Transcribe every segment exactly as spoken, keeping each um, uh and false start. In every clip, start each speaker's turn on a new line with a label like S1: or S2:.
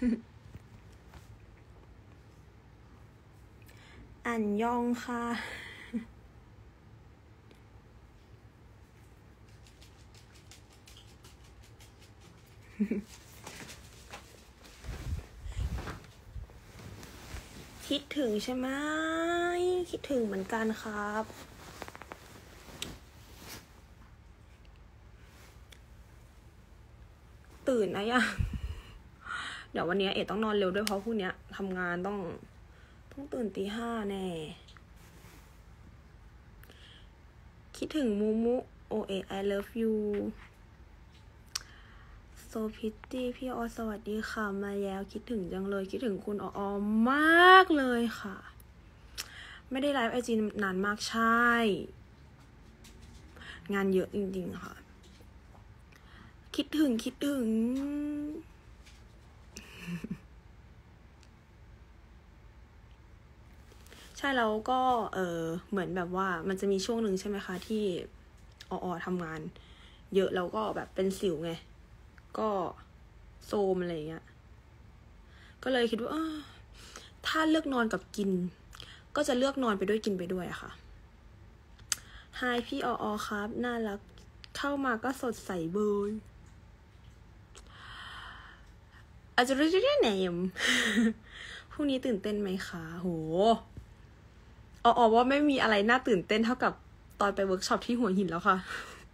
S1: อันยองค่ะคิดถึงใช่ไหมคิดถึงเหมือนกันครับตื่นนะยังเดี๋ยววันนี้เอ๋ต้องนอนเร็วด้วยเพราะพรุ่งนี้ทำงานต้องต้องตื่นตีห้าแน่คิดถึงมูมูโอเอ I love you so pretty พี่ออสวัสดีค่ะมาแล้วคิดถึงจังเลยคิดถึงคุณออมากเลยค่ะไม่ได้ไลฟ์ไอจีนานมากใช่งานเยอะจริงๆค่ะคิดถึงคิดถึงใช่แล้วก็เออเหมือนแบบว่ามันจะมีช่วงหนึ่งใช่ไหมคะที่ออทำงานเยอะแล้วก็แบบเป็นสิวไงก็โซมอะไรเงี้ยก็เลยคิดว่าถ้าเลือกนอนกับกินก็จะเลือกนอนไปด้วยกินไปด้วยอะค่ะไฮพี่ออครับน่ารักเข้ามาก็สดใสเบยอาจจะรู้จักแนมพรุ่งนี้ตื่นเต้นไหมคะโหออว่าไม่มีอะไรน่าตื่นเต้นเท่ากับตอนไปเวิร์กช็อปที่หัวหินแล้วค่ะ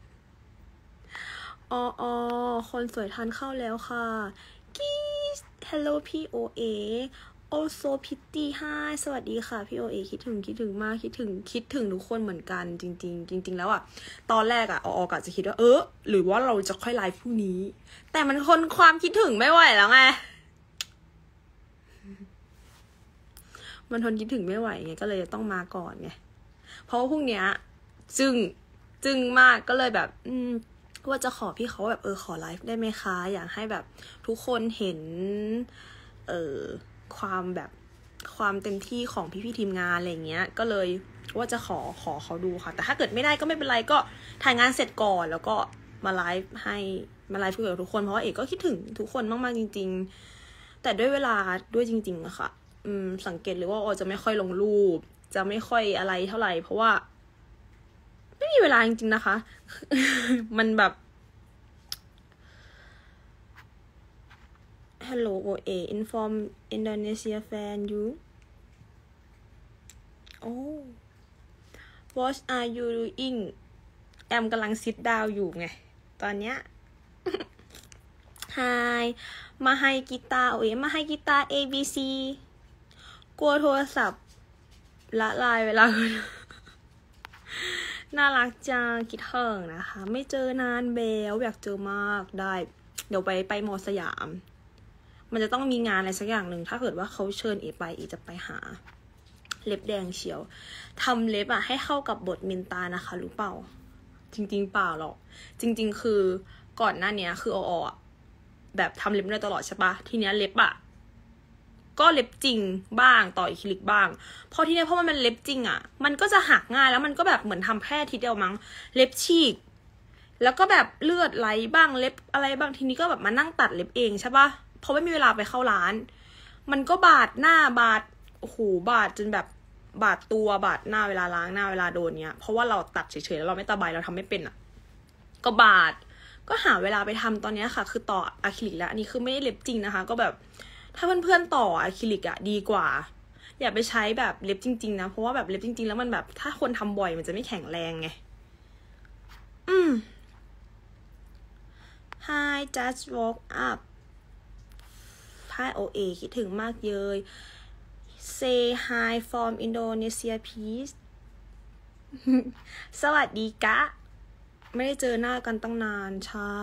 S1: ออคนสวยทานเข้าแล้วค่ะกีส Hello พี่โอเอโอโซพิตตี้ไฮสวัสดีค่ะพี่โอเอคิดถึงคิดถึงมากคิดถึงคิดถึงทุกคนเหมือนกันจริงๆจริงๆแล้วอ่ะตอนแรกอ่ะออกะจะคิดว่าเออหรือว่าเราจะค่อยไลฟ์พรุ่งนี้แต่มันคนความคิดถึงไม่ไหวแล้วไงมันทนคิดถึงไม่ไหวไงก็เลยต้องมาก่อนไงเพราะว่าพรุ่งเนี้ยจึงจึงมากก็เลยแบบอืมว่าจะขอพี่เขาแบบเออขอไลฟ์ได้ไหมคะอยากให้แบบทุกคนเห็นเออความแบบความเต็มที่ของพี่ๆทีมงานอะไรเงี้ยก็เลยว่าจะขอขอเขาดูค่ะแต่ถ้าเกิดไม่ได้ก็ไม่เป็นไรก็ถ่ายงานเสร็จก่อนแล้วก็มาไลฟ์ให้มาไลฟ์คุยกับทุกคนเพราะว่าเอกก็คิดถึงทุกคนมากๆจริงๆแต่ด้วยเวลาด้วยจริงๆอะค่ะอืมสังเกตเลยว่าออจะไม่ค่อยลงรูปจะไม่ค่อยอะไรเท่าไหร่เพราะว่าไม่มีเวลาจริงๆนะคะ มันแบบ Hello โอ เอ inform Indonesia fan you oh what are you doing แอมกำลังซิทดาวอยู่ไงตอนเนี้ย Hi มาให้กีตาร์โอเอมาให้กีตาร์ A B C กลัวโทรศัพท์ละลายเวลา น่ารักจังคิดถึงนะคะไม่เจอนานเบลอยากเจอมากได้เดี๋ยวไปไปมอสยามมันจะต้องมีงานอะไรสักอย่างหนึ่งถ้าเกิดว่าเขาเชิญเอไปเอจะไปหาเล็บแดงเชียวทำเล็บอะให้เข้ากับบทมินตานะคะรู้เปล่าจริงๆเปล่าหรอกจริงๆคือก่อนหน้านี้คือออแบบทำเล็บได้ตลอดใช่ปะทีเนี้ยเล็บอะก็เล็บจริงบ้างต่ออะคริลิกบ้างพอทีนี้เพราะมันเป็นเล็บจริงอ่ะมันก็จะหักง่ายแล้วมันก็แบบเหมือนทำแค่ทีเดียวมั้งเล็บฉีกแล้วก็แบบเลือดไหลบ้างเล็บอะไรบ้างทีนี้ก็แบบมานั่งตัดเล็บเองใช่ปะเพราะไม่มีเวลาไปเข้าร้านมันก็บาดหน้าบาดโอ้โหบาดจนแบบบาดตัวบาดหน้าเวลาล้างหน้าเวลาโดนเนี้ยเพราะว่าเราตัดเฉยๆแล้วเราไม่ตะไบเราทำไม่เป็นอ่ะก็บาดก็หาเวลาไปทำตอนนี้ค่ะคือต่ออะคริลิกแล้วอันนี้คือไม่ได้เล็บจริงนะคะก็แบบถ้าเพื่อนๆต่ออะคริลิกอะดีกว่าอย่าไปใช้แบบเล็บจริงๆนะเพราะว่าแบบเล็บจริงๆแล้วมันแบบถ้าคนทำบ่อยมันจะไม่แข็งแรงไงอืม Hi just woke up Hi โอ เอ คิดถึงมากเยย Say hi from Indonesia please สวัสดีกะไม่ได้เจอหน้ากันตั้งนานใช่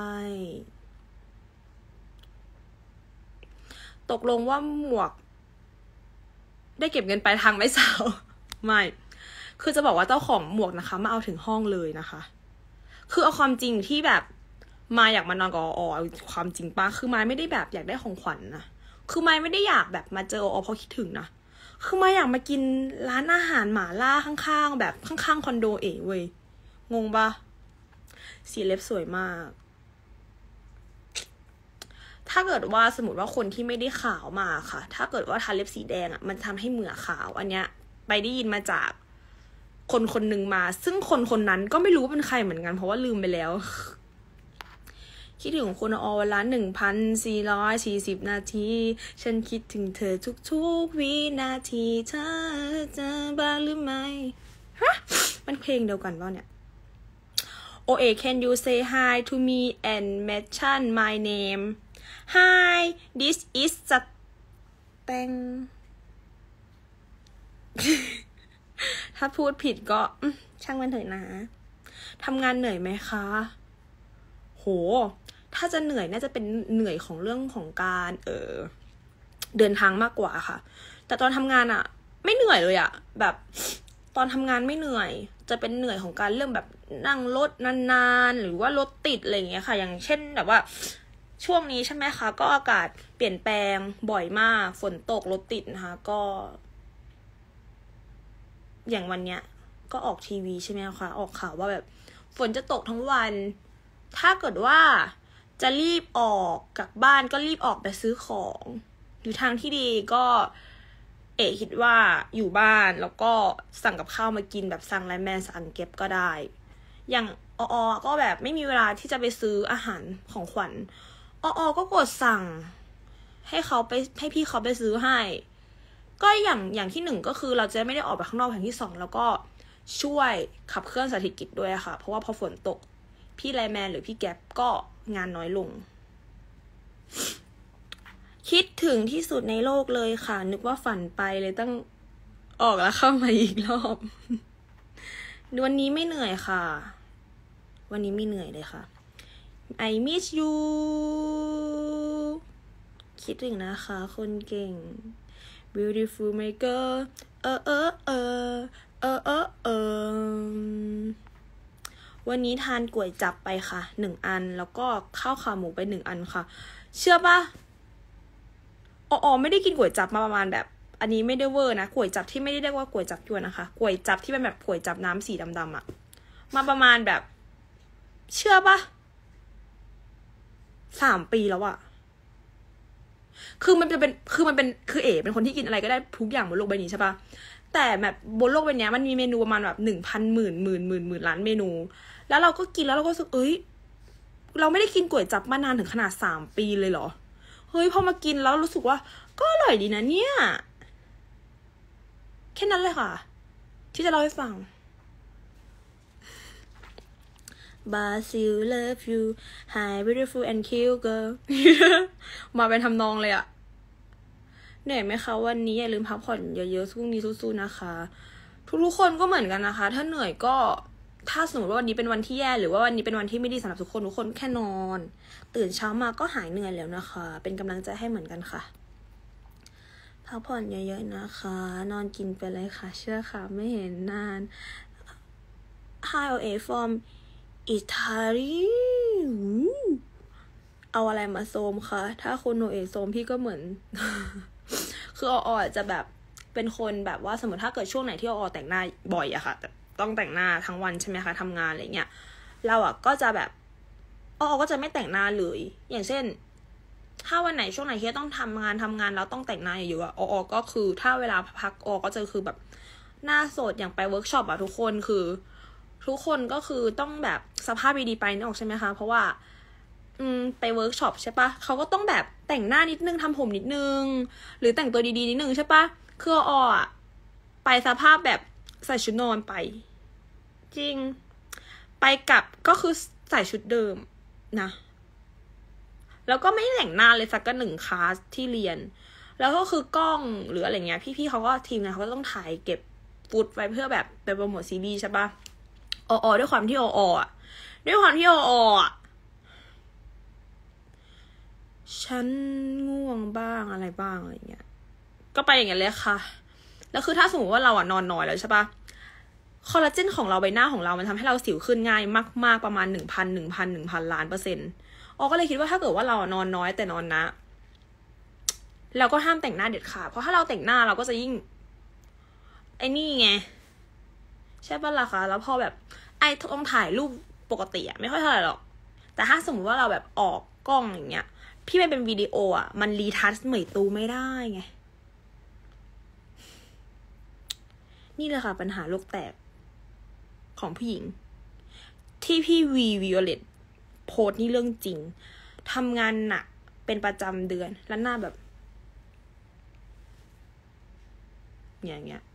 S1: ตกลงว่าหมวกได้เก็บเงินปลายทางไหมสาวไม่คือจะบอกว่าเจ้าของหมวกนะคะมาเอาถึงห้องเลยนะคะคือเอาความจริงที่แบบมาอยากมานอนกับออความจริงปะคือมาไม่ได้แบบอยากได้ของขวัญ นะคือมาไม่ได้อยากแบบมาเจอออเพราะคิดถึงนะคือมาอยากมากินร้านอาหารหม่าล่าข้างๆแบบข้างๆคอนโดเอ๋เว้ยงงปะสีเล็บสวยมากทถ้าเกิดว่าสมมติว่าคนที่ไม่ได้ขาวมาค่ะถ้าเกิดว่าทาเล็บสีแดงอ่ะมันทำให้เหมือขาวอันเนี้ยไปได้ยินมาจากคนคนหนึ่งมาซึ่งคนคนนั้นก็ไม่รู้เป็นใครเหมือนกันเพราะว่าลืมไปแล้วคิดถึงคุณออวันละหนึ่งพันสี่ร้อยสี่สิบนาทีฉันคิดถึงเธอทุกๆวินาทีเธอจะบ้าหรือไม่ฮะมันเพลงเดียวกันป่ะเนี่ยโอเอ can you say hi to me and mention my name hi this is สแตง ถ้าพูดผิดก็ช่างมันเถอะนะทำงานเหนื่อยไหมคะโหถ้าจะเหนื่อยน่าจะเป็นเหนื่อยของเรื่องของการเออเดินทางมากกว่าค่ะแต่ตอนทำงานอะไม่เหนื่อยเลยอะแบบตอนทำงานไม่เหนื่อยจะเป็นเหนื่อยของการเรื่องแบบนั่งรถนานๆหรือว่ารถติดอะไรอย่างเงี้ยค่ะอย่างเช่นแบบว่าช่วงนี้ใช่ไหมคะก็อากาศเปลี่ยนแปลงบ่อยมากฝนตกรถติดนะคะก็อย่างวันเนี้ยก็ออกทีวีใช่ไหมคะออกข่าวว่าแบบฝนจะตกทั้งวันถ้าเกิดว่าจะรีบออกจากบ้านก็รีบออกไปซื้อของหรือทางที่ดีก็เอ๋คิดว่าอยู่บ้านแล้วก็สั่งกับข้าวมากินแบบสั่งไลน์แมนสั่งเก็บก็ได้อย่างออก็แบบไม่มีเวลาที่จะไปซื้ออาหารของขวัญออก็กดสั่งให้เขาไปให้พี่เขาไปซื้อให้ก็อย่างอย่างที่หนึ่งก็คือเราจะไม่ได้ออกไปข้างนอกอย่างที่สองแล้วก็ช่วยขับเคลื่อนเศรษฐกิจด้วยค่ะเพราะว่าพอฝนตกพี่ไลน์แมนหรือพี่แก๊ปก็งานน้อยลงคิดถึงที่สุดในโลกเลยค่ะนึกว่าฝันไปเลยต้องออกแล้วเข้ามาอีกรอบวันนี้ไม่เหนื่อยค่ะวันนี้ไม่เหนื่อยเลยค่ะ I miss you คิดถึงนะคะคนเก่ง beautiful maker เออเออเออเออเออเออวันนี้ทานก๋วยจับไปค่ะหนึ่งอันแล้วก็ข้าวขาหมูไปหนึ่งอันค่ะเชื่อปะอ๋อไม่ได้กินก๋วยจับมาประมาณแบบอันนี้ไม่ได้เวอร์นะก๋วยจับที่ไม่ได้เรียกว่าก๋วยจับยวนนะคะก๋วยจับที่เป็นแบบก๋วยจับน้ำสีดำๆอะมาประมาณแบบเชื่อปะสามปีแล้วอะคือมันจะเป็นคือมันเป็นคือเอ๋เป็นคนที่กินอะไรก็ได้ทุกอย่างบนโลกใบนี้ใช่ปะแต่แบบบนโลกใบนี้มันมีเมนูประมาณแบบหนึ่งพันหมื่นหมื่นหมื่นหมื่นล้านเมนูแล้วเราก็กินแล้วเราก็รู้สึกเอ้ยเราไม่ได้กินก๋วยจับมานานถึงขนาดสามปีเลยเหรอเฮ้ยพอมากินแล้วรู้สึกว่าก็อร่อยดีนะเนี่ยแค่นั้นเลยค่ะที่จะเล่าให้ฟัง Basil love you hi beautiful and cute girl มาเป็นทำนองเลยอะเหนื่อยไหมคะวันนี้อย่าลืมพักผ่อนเยอะๆพรุ่งนี้สู้ๆนะคะทุกๆคนก็เหมือนกันนะคะถ้าเหนื่อยก็ถ้าสมมติว่าวันนี้เป็นวันที่แย่หรือว่าวันนี้เป็นวันที่ไม่ดีสำหรับทุกคนทุกคนแค่นอนตื่นเช้ามาก็หายเหนื่อยแล้วนะคะเป็นกำลังใจให้เหมือนกันค่ะพักผ่อนเยอะๆนะคะนอนกินไปเลยค่ะเชื่อค่ะไม่เห็นนาน Hi O A from Italy เอาอะไรมาโซมคะถ้าคุณโอเอโซมพี่ก็เหมือน คือออจะแบบเป็นคนแบบว่าสมมติถ้าเกิดช่วงไหนที่ออแต่งหน้าบ่อยอะค่ะต้องแต่งหน้าทั้งวันใช่ไหมคะทำงานอะไรเงี้ยเราอะก็จะแบบออก็จะไม่แต่งหน้าเลยอย่างเช่นถ้าวันไหนช่วงไหนที่ต้องทำงานทำงานแล้วต้องแต่งหน้าเยอะๆออก็คือถ้าเวลาพักออก็จะคือแบบหน้าสดอย่างไปเวิร์กช็อปอะทุกคนคือทุกคนก็คือต้องแบบสภาพดีๆไปนึกออกใช่ไหมคะเพราะว่าอืมไปเวิร์กช็อปใช่ปะเขาก็ต้องแบบแต่งหน้านิดนึงทำผมนิดนึงหรือแต่งตัวดีๆนิดนึงใช่ปะคือออะไปสภาพแบบใส่ชุดนอนไปจริงไปกลับก็คือใส่ชุดเดิมนะแล้วก็ไม่แต่งหน้าเลยสักก็หนึ่งคลาสที่เรียนแล้วก็คือกล้องหรืออะไรเงี้ยพี่ๆเขาก็ทีมงานเขาก็ต้องถ่ายเก็บฟุตไว้เพื่อแบบไปโปรโมทซีรีส์ใช่ปะออด้วยความที่อออ่ะด้วยความที่อออ่ะฉันง่วงบ้างอะไรบ้างอะไรเงี้ยก็ไปอย่างเงี้ยเลยค่ะแล้วคือถ้าสมมติว่าเราอ่ะนอนน้อยแล้วใช่ปะคอลลาเจนของเราใบหน้าของเรามันทำให้เราสิวขึ้นง่ายมากๆประมาณหนึ่งพันหนึ่งพันหนึ่งพันล้านเปอร์เซ็นต์ออก็เลยคิดว่าถ้าเกิดว่าเรานอนน้อยแต่นอนนะเราก็ห้ามแต่งหน้าเด็ดขาดเพราะถ้าเราแต่งหน้าเราก็จะยิ่งไอ้นี่ไงใช่ปะล่ะคะแล้วพอแบบไอ้ต้องถ่ายรูปปกติอะไม่ค่อยเท่าไหร่หรอกแต่ถ้าสมมติว่าเราแบบออกกล้องอย่างเงี้ยพี่ไม่เป็นวิดีโออ่ะมันรีทัชเหมยตูไม่ได้ไงนี่เลยค่ะปัญหาโลกแตกของผู้หญิงที่พี่วีวิโอเลตโพสต์นี่เรื่องจริงทำงานหนักเป็นประจำเดือนแล้วหน้าแบบอย่างเงี้ย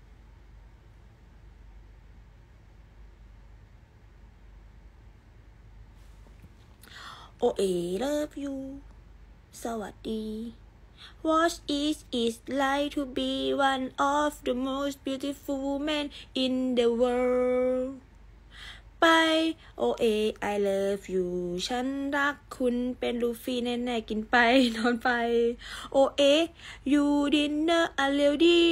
S1: โอเอ love you สวัสดี What is it like to be one of the most beautiful men in the world ไปโอเอ I love you ฉันรักคุณเป็นลูฟี่แน่ๆกินไปนอนไปโอเอ you dinner a lady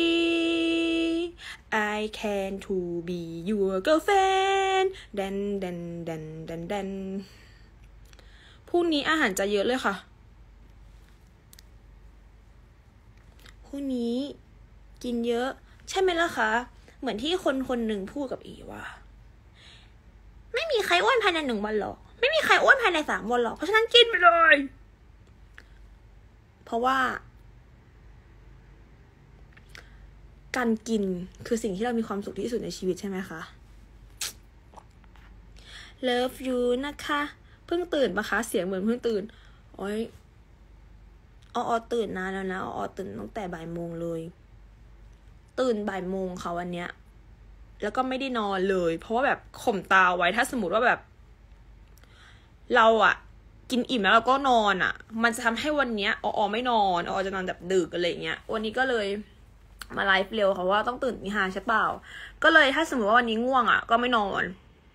S1: I can to be your girlfriend ดันดันดันดันดันพรุ่งนี้อาหารจะเยอะเลยค่ะพรุ่งนี้กินเยอะใช่ไหมล่ะคะเหมือนที่คนคนหนึ่งพูดกับอีว่าไม่มีใครอ้วนภายในหนึ่งวันหรอกไม่มีใครอ้วนภายในสามวันหรอกเพราะฉะนั้นกินไปเลยเพราะว่าการกินคือสิ่งที่เรามีความสุขที่สุดในชีวิตใช่ไหมคะ Love you นะคะเพิ่งตื่นปะคะเสียงเหมือนเพิ่งตื่นโอ้ยอ๋อตื่นนานแล้วนะอ๋อตื่นตั้งแต่บ่ายโมงเลยตื่นบ่ายโมงค่ะวันเนี้ยแล้วก็ไม่ได้นอนเลยเพราะว่าแบบข่มตาไว้ถ้าสมมติว่าแบบเราอะกินอิ่มแล้วเราก็นอนอะมันจะทำให้วันเนี้ยอ๋อไม่นอนอ๋อจะนอนแบบดึกอะไรเงี้ยวันนี้ก็เลยมาไลฟ์เร็วค่ะว่าต้องตื่นตีห้าใช่เปล่าก็เลยถ้าสมมติว่าวันนี้ง่วงอะก็ไม่นอน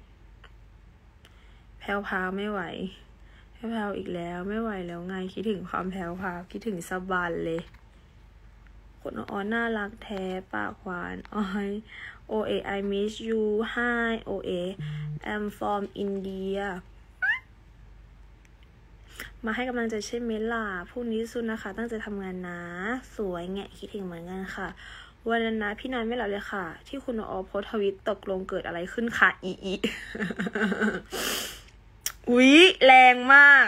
S1: แพลวพาไม่ไหวแพลวอีกแล้วไม่ไหวแล้วไงคิดถึงความแพลวพาคิดถึงสะบันเลยคนอ๋อน่ารักแท้ปากหวานอ้อยโอเอ I miss you hi โอเอ I'm from India มาให้กำลังใจใช่ไหมล่ะพรุ่งนี้สู้นะคะตั้งใจทำงานนะสวยแงะคิดถึงเหมือนกันค่ะวันนั้นนะพี่นายไม่หลับเลยค่ะที่คุณอ๋อโพสทวิตตกลงเกิดอะไรขึ้นค่ะอีอี อุ๊ยแรงมาก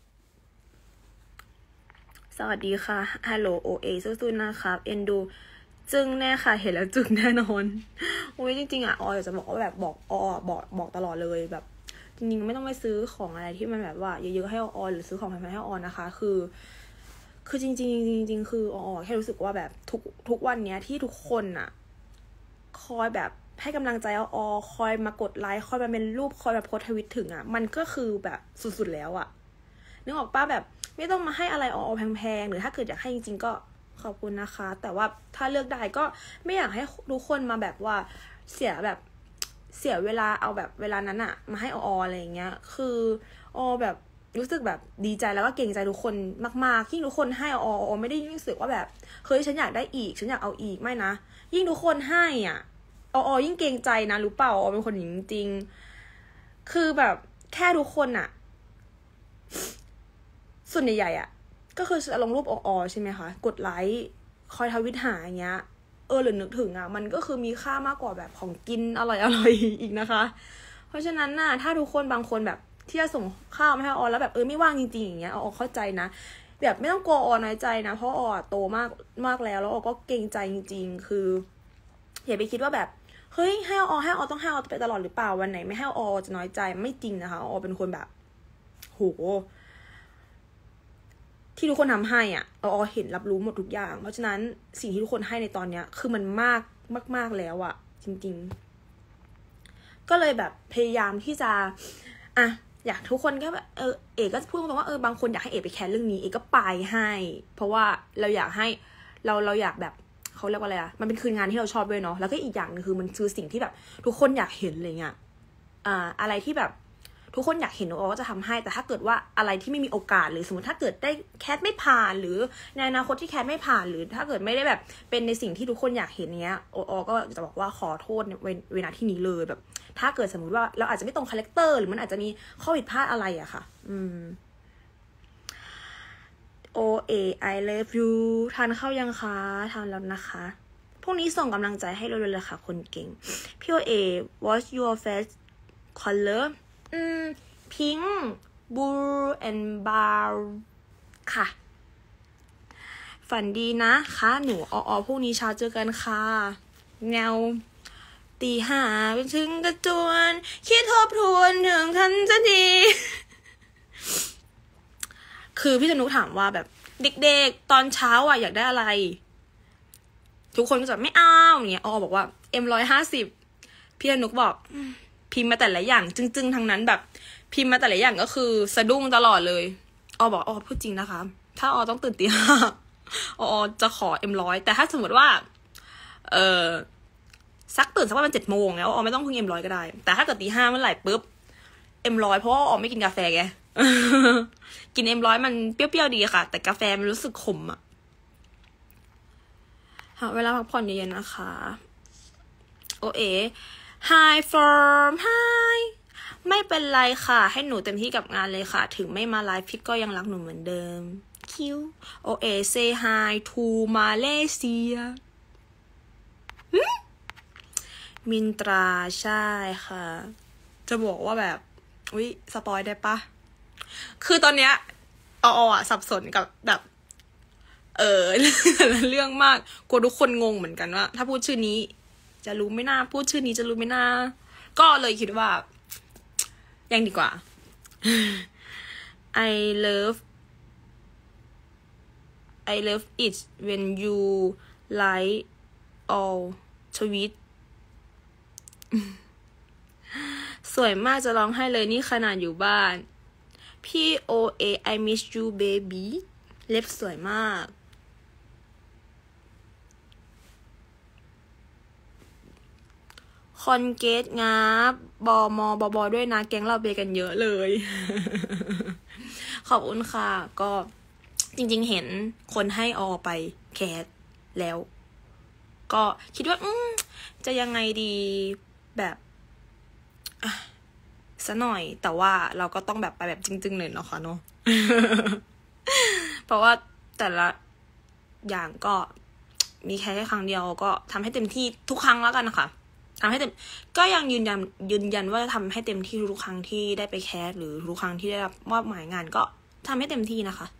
S1: สวัสดีค่ะฮัลโหลโอเอสู้ๆนะครับเอ็นดูจึงแน่ค่ะเห็นแล้วจึงแน่นอนโอ้ยจริงๆอ่ะออยจะบอกว่าแบบบอกออบอกบอกตลอดเลยแบบจริงๆไม่ต้องไปซื้อของอะไรที่มันแบบว่าเยอะๆให้ออหรือซื้อของแพงๆให้ออนะคะคือคือจริงๆจริงๆคือออแค่รู้สึกว่าแบบทุกทุกวันเนี้ยที่ทุกคนอ่ะคอยแบบให้กำลังใจออคอยมากดไลค์คอยมาเป็นรูปคอยแบบโพสทวิตถึงอ่ะมันก็คือแบบสุดๆแล้วอ่ะนึกออกป้าแบบไม่ต้องมาให้อะไรออแพงๆหรือถ้าเกิดอยากให้จริงๆก็ขอบคุณนะคะแต่ว่าถ้าเลือกได้ก็ไม่อยากให้ทุกคนมาแบบว่าเสียแบบเสียเวลาเอาแบบเวลานั้นอะมาให้อออะไรอย่างเงี้ยคือออแบบรู้สึกแบบดีใจแล้วก็เกรงใจทุกคนมากๆยิ่งทุกคนให้อออไม่ได้รู้สึกว่าแบบเฮ้ยฉันอยากได้อีกฉันอยากเอาอีกไม่นะยิ่งทุกคนให้อ่ะออยิ่งเกรงใจนะรู้เปล่าออเป็นคนอย่างจริงๆคือแบบแค่ทุกคนอะส่วนใหญ่ๆอะก็คือลงรูปออใช่ไหมคะกดไลค์คอยทวิตหาอย่างเงี้ยเออหรือนึกถึงอ่ะมันก็คือมีค่ามากกว่าแบบของกินอร่อยอร่อยอีกนะคะเพราะฉะนั้นน่ะถ้าทุกคนบางคนแบบที่จะส่งข้าวมาให้ออแล้วแบบเออไม่ว่างจริงๆอย่างเงี้ยออเข้าใจนะแบบไม่ต้องกลัวออน้อยใจนะเพราะออโตมากมากแล้วแล้วออก็เกรงใจจริงๆคืออย่าไปคิดว่าแบบเฮ้ยให้ออให้ออต้องให้ออไปตลอดหรือเปล่าวันไหนไม่ให้ออจะน้อยใจไม่จริงนะคะออเป็นคนแบบโหที่ทุกคนทำให้อ่ะออเห็นรับรู้หมดทุกอย่างเพราะฉะนั้นสิ่งที่ทุกคนให้ในตอนเนี้ยคือมันมากมากๆแล้วอ่ะจริงๆก็เลยแบบพยายามที่จะอ่ะอยากทุกคนก็แบบเออเอกก็พูดตรงๆว่าเออบางคนอยากให้เอกไปแคสเรื่องนี้เอกก็ไปให้เพราะว่าเราอยากให้เราเราอยากแบบเขาเรียกว่าอะไรอ่ะมันเป็นคืนงานที่เราชอบด้วยเนาะแล้วก็อีกอย่างนึงคือมันคือสิ่งที่แบบทุกคนอยากเห็นอะไรเงี้ยอ่าอะไรที่แบบทุกคนอยากเห็นออก็จะทำให้แต่ถ้าเกิดว่าอะไรที่ไม่มีโอกาสหรือสมมติถ้าเกิดได้แคสไม่ผ่านหรือในอนาคตที่แคสไม่ผ่านหรือถ้าเกิดไม่ได้แบบเป็นในสิ่งที่ทุกคนอยากเห็นเนี้ยออก็จะบอกว่าขอโทษในเวลาที่นี้เลยแบบถ้าเกิดสมมติว่าเราอาจจะไม่ตรงคาแรคเตอร์หรือมันอาจจะมีข้อผิดพลาดอะไรอะค่ะอืมโอเอ I love you ทานข้าวยังคะทานแล้วนะคะพรุ่งนี้ส่งกำลังใจให้เราเลยค่ะคนเก่งพี่โอเอ what's your favorite color อืม pink blue and brown ค่ะฝันดีนะคะหนูออพรุ่งนี้เช้าเจอกันค่ะแนวตีห้าไปถึงกระจวนคิดทบทวนถึงทันจะดี คือพี่ธนุถามว่าแบบเด็กๆตอนเช้าอ่ะอยากได้อะไรทุกคนก็จะไม่เอาอย่างเงี้ยออบอกว่าเอ็มร้อยห้าสิบพี่ธนุบอกพิมพ์มาแต่ละอย่างจึ้งๆทั้งนั้นแบบพิมพ์มาแต่ละอย่างก็คือสะดุ้งตลอดเลยออบอกออพูดจริงนะคะถ้าออต้องตื่นตีห้าออจะขอเอ็มร้อยแต่ถ้าสมมติว่าเออสักตื่นสักประมาณเจ็ดโมงแล้วออไม่ต้องพึ่งเอ็มร้อยก็ได้แต่ถ้าเกิดตีห้าเมื่อไหร่ปุ๊บเอ็มร้อยเพราะว่าออไม่กินกาแฟไง กินเอ็มร้อยมันเปรี้ยวๆดีค่ะแต่กาแฟมันรู้สึกขมอะหาเวลาพักผ่อนเย็นๆนะคะโอเอ Hi from Hi ไม่เป็นไรค่ะให้หนูเต็มที่กับงานเลยค่ะถึงไม่มาไลฟ์พี่ก็ยังรักหนูเหมือนเดิมคิวโอเอ say hi to Malaysia มินตราใช่ค่ะจะบอกว่าแบบอุ๊ยสปอยได้ปะคือตอนเนี้ยอออ่ะสับสนกับแบบเออ เรื่องมากกลัวทุกคนงงเหมือนกันว่าถ้าพูดชื่อนี้จะรู้ไม่น่าพูดชื่อนี้จะรู้ไม่น่าก็เลยคิดว่ายังดีกว่า I love I love it when you like all tweet สวยมากจะร้องไห้เลยนี่ขนาดอยู่บ้านพี่โอเอ I miss you baby เล็บสวยมากคอนเกตงับบอมอบอบอด้วยนะแก๊งเราเบกันเยอะเลย ขอบคุณค่ะก็จริงๆเห็นคนให้ออไปแคสแล้วก็คิดว่าอืมจะยังไงดีแบบซะหน่อยแต่ว่าเราก็ต้องแบบไปแบบจริงๆเลยเนาะค่ะเนาะ เพราะว่าแต่ละอย่างก็มีแค่แค่ครั้งเดียวก็ทำให้เต็มที่ทุกครั้งแล้วกันนะคะทำให้เต็มก็ยังยืนยันยืนยันว่าจะทำให้เต็มที่ทุกครั้งที่ได้ไปแคสหรือทุกครั้งที่ได้รับมอบหมายงานก็ทำให้เต็มที่นะคะ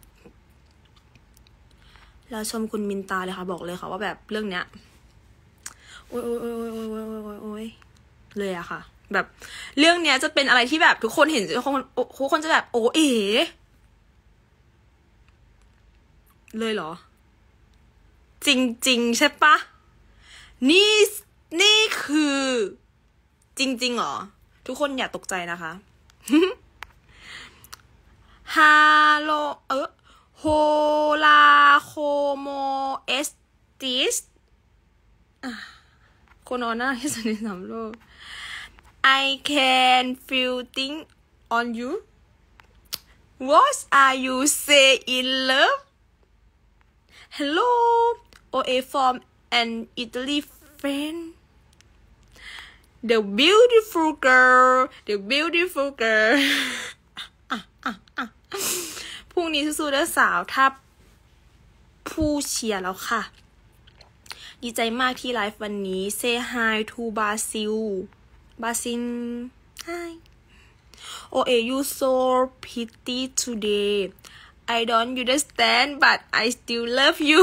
S1: เราชมคุณมินตาเลยค่ะบอกเลยค่ะว่าแบบเรื่องเนี้ยโอ้ยโอ้ยโอ้ยโอ้ยโอ้ยโอ้ยโอ้ยเลยอะค่ะแบบเรื่องเนี้ยจะเป็นอะไรที่แบบทุกคนเห็นทุกคนทุกคนจะแบบโอ้เอ๋เลยเหรอจริงๆใช่ปะนี่นี่คือจริงๆเหรอทุกคนอย่าตกใจนะคะ ฮาโลเออโฮลาโคโมเอสติสคนออน่าที่สุดในสามโลก I can feel things on you What are you say in love Hello O A from an Italy friend The beautiful girl The beautiful girl พรุ่งนี้สู้ๆด้วยสาวถ้าผู้เชียร์แล้วค่ะดีใจมากที่ไลฟ์วันนี้ Say hi to Basil Basil Hi Oh you so pretty today I don't understand but I still love you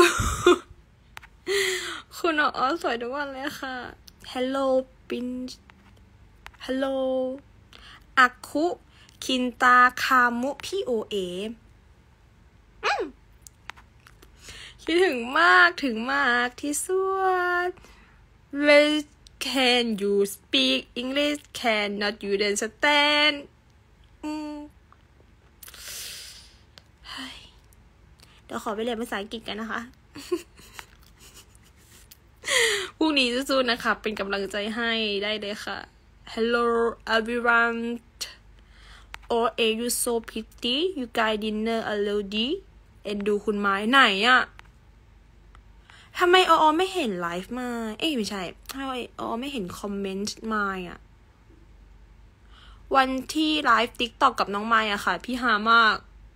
S1: คุณอ๋อสวยทุกวันเลยค่ะ Hello ปิน Hello อาคุคินตาคามุพี่โอเอคิดถึงมากถึงมากที่สุด Where can you speak English cannot you understand เดี๋ยวขอไปเรียนภาษาอังกฤษกันนะคะพรุ่งนี้สู้ๆนะคะเป็นกำลังใจให้ได้เลยค่ะ Hello everyone Oh you so pretty you guys dinner already เอ็นดูคุณไม้ไหนอะทำไมออไม่เห็นไลฟ์มาเอ้ยไม่ใช่ทำไมออไม่เห็นคอมเมนต์มาอะวันที่ไลฟ์ TikTok กับน้องไม้อะค่ะพี่ฮามาก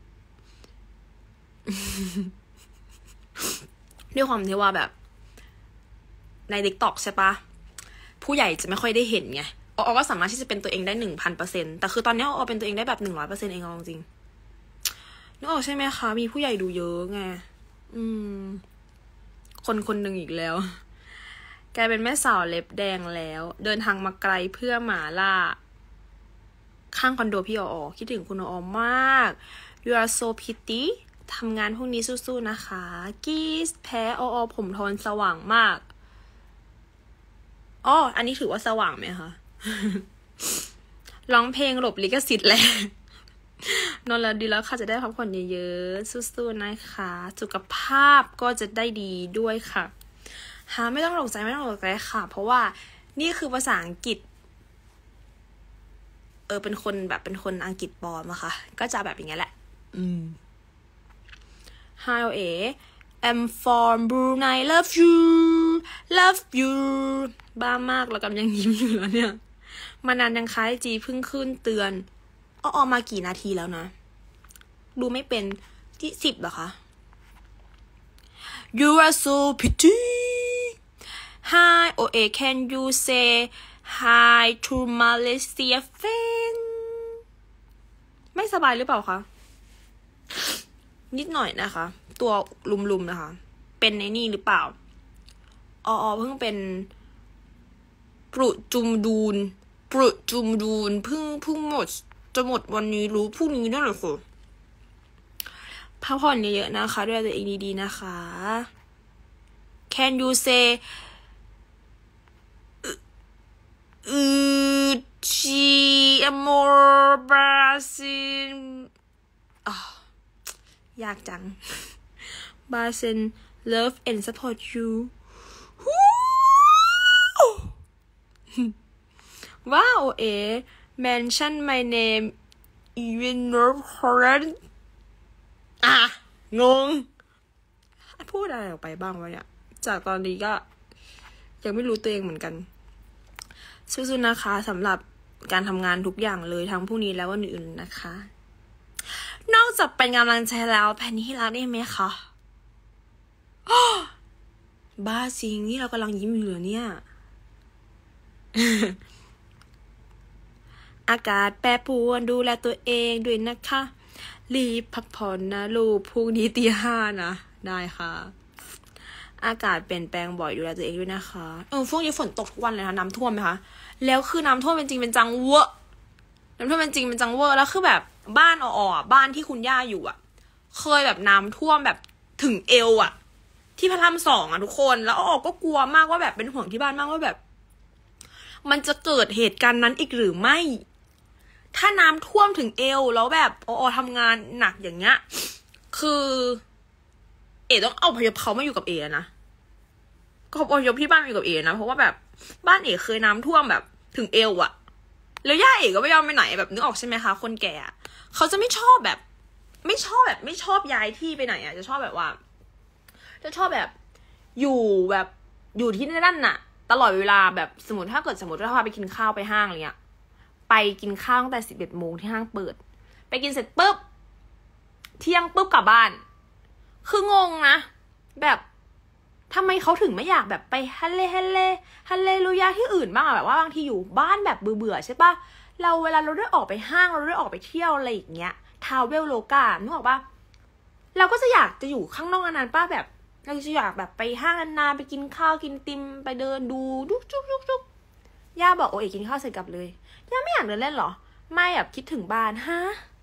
S1: ด้วยความที่ว่าแบบใน TikTok ใช่ปะผู้ใหญ่จะไม่ค่อยได้เห็นไงออก็สามารถที่จะเป็นตัวเองได้ หนึ่งพันเปอร์เซ็นต์ แต่คือตอนนี้ออเป็นตัวเองได้แบบ หนึ่งร้อยเปอร์เซ็นต์ เองเอาจริงนึกออกใช่ไหมคะมีผู้ใหญ่ดูเยอะไงอืมคนคนหนึ่งอีกแล้วกลายเป็นแม่สาวเล็บแดงแล้วเดินทางมาไกลเพื่อหมาล่าข้างคอนโดพี่ออคิดถึงคุณออมาก you are so pretty ทำงานพวกนี้สู้ๆนะคะกีสแพ้ออผมโทนสว่างมากอ๋ออันนี้ถือว่าสว่างไหมคะ ร้องเพลงหลบลิขสิทธิ์แหละนอนแล้วดีแล้วค่ะจะได้พักผ่อนเยอะๆสู้ๆนะคะสุขภาพก็จะได้ดีด้วยค่ะฮะไม่ต้องตกใจไม่ต้องตกใจค่ะเพราะว่านี่คือภาษาอังกฤษเออเป็นคนแบบเป็นคนอังกฤษปลอมอะค่ะก็จะแบบอย่างเงี้ยแหละอืม Hi เอ I'm from Brunei love you love you บ้ามากแล้วกำยังยิ้มอยู่แล้วเนี่ยมานานยังคะไอจีเพิ่งขึ้นเตือนอ้อมากี่นาทีแล้วนะดูไม่เป็นที่สิบเหรอคะ You are so pretty Hi โอเอ Can you say Hi to Malaysia fan ไม่สบายหรือเปล่าคะนิดหน่อยนะคะตัวลุมๆนะคะเป็นในนี่หรือเปล่าอ๋อเพิ่งเป็นปรุจุมดูนปรุจุมดูนเพิ่งเพิ่งหมดจะหมดวันนี้รู้พรุ่งนี้นั่นแหละค่ะพักผ่อนเยอะๆนะคะดูแลตัวเองดีๆนะคะ Can you say อือชีอโมร์บราซิลอ๋อยากจังบราซิล love and support you ว้าวเอ mention my name even more current อ่ะงงพูดอะไรออกไปบ้างวะเนี่ยจากตอนนี้ก็ยังไม่รู้ตัวเองเหมือนกันสู้ๆนะคะสำหรับการทำงานทุกอย่างเลยทั้งพรุ่งนี้และวันอื่นนะคะ นอกจากเป็นกำลังใจแล้วแพนนี่รักได้ไหมคะบ้าจริงนี่เรากำลังยิ้มอยู่เหรอเนี่ย อากาศแปรปรวนดูแลตัวเองด้วยนะคะรีบพักผ่อนนะลูกพรุ่งนี้ตีห้านะได้ค่ะอากาศเปลี่ยนแปลงบ่อยดูแลตัวเองด้วยนะคะเออช่วงนี้ฝนตกทุกวันเลยนะน้ำท่วมไหมคะแล้วคือน้ำท่วมเป็นจริงเป็นจังเวอร์น้ำท่วมเป็นจริงเป็นจังเวอร์แล้วคือแบบบ้านอ่อๆบ้านที่คุณย่าอยู่อ่ะเคยแบบน้ำท่วมแบบถึงเอวอ่ะที่พระรามสองอ่ะทุกคนแล้วอ่อก็กลัวมากว่าแบบเป็นห่วงที่บ้านมากว่าแบบมันจะเกิดเหตุการณ์นั้นอีกหรือไม่ถ้าน้ำท่วมถึงเอวแล้วแบบอ่อทำงานหนักอย่างเงี้ยคือเอ๋ต้องเอาพยพเขามาอยู่กับเอ๋นะก็พยพที่บ้านมาอยู่กับเอ๋นะเพราะว่าแบบบ้านเอ๋เคยน้ำท่วมแบบถึงเอวอะแล้วย่าเอ๋ก็ไม่ยอมไปไหนแบบนึกออกใช่ไหมคะคนแก่เขาจะไม่ชอบแบบไม่ชอบแบบไม่ชอบย้ายที่ไปไหนอะจะชอบแบบว่าจะชอบแบบอยู่แบบอยู่ที่นั่นน่ะตลอดเวลาแบบสมมติถ้าเกิดสมมติว่าพาไปกินข้าวไปห้างอะไรเงี้ยไปกินข้าวตั้งแต่สิบเอ็ดโมงที่ห้างเปิดไปกินเสร็จปุ๊บเที่ยงปุ๊บกลับบ้านคืองงนะแบบทำไมเขาถึงไม่อยากแบบไปฮัลเลฮัลเลฮัลเลลูยาที่อื่นบ้างอะแบบว่าบางทีอยู่บ้านแบบเบื่อๆใช่ปะเราเวลาเราได้ออกไปห้างเราได้ออกไปเที่ยวอะไรอย่างเงี้ยทาวเวลโลกานึกออกปะเราก็จะอยากจะอยู่ข้างนอกนานๆป้าแบบเราจะอยากแบบไปห้างนานๆไปกินข้าวกินติมไปเดินดูดุ๊กจุ๊กจุ๊กจุ๊กย่าบอกโอ้ยกินข้าวเสร็จกลับเลยย่าไม่อยากเดินเล่นหรอไม่แบบคิดถึงบ้านฮะ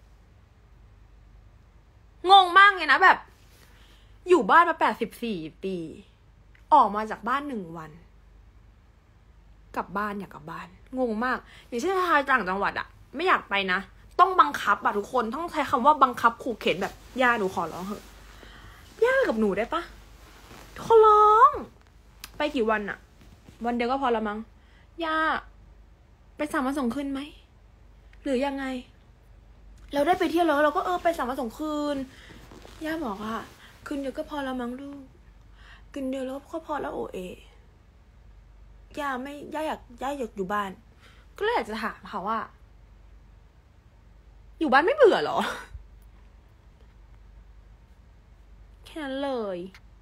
S1: งงมากเลยนะแบบอยู่บ้านมาแปดสิบสี่ปีออกมาจากบ้านหนึ่งวันกลับบ้านอยากกลับบ้านงงมากอย่างเช่นถ้าต่างจังหวัดอะไม่อยากไปนะต้องบังคับอะทุกคนต้องใช้คำว่าบังคับขู่เข็นแบบย่าหนูขอร้องเถอะย่ากับหนูได้ปะขอร้องไปกี่วันอะวันเดียวก็พอละมั้งย่าไปสามวันส่งคืนไหมหรือยังไงเราได้ไปเที่ยวแล้วเราก็เออไปสามวันส่งคืนย่าบอกว่าคืนเดียวก็พอละมั้งลูกคืนเดียวแล้วก็พอแล้วโอเอย่าไม่ย่าอยากย่าอยากอยู่บ้านก็เลยอยากจะถามเขาว่าอยู่บ้านไม่เบื่อหรอแค่นั้นเลย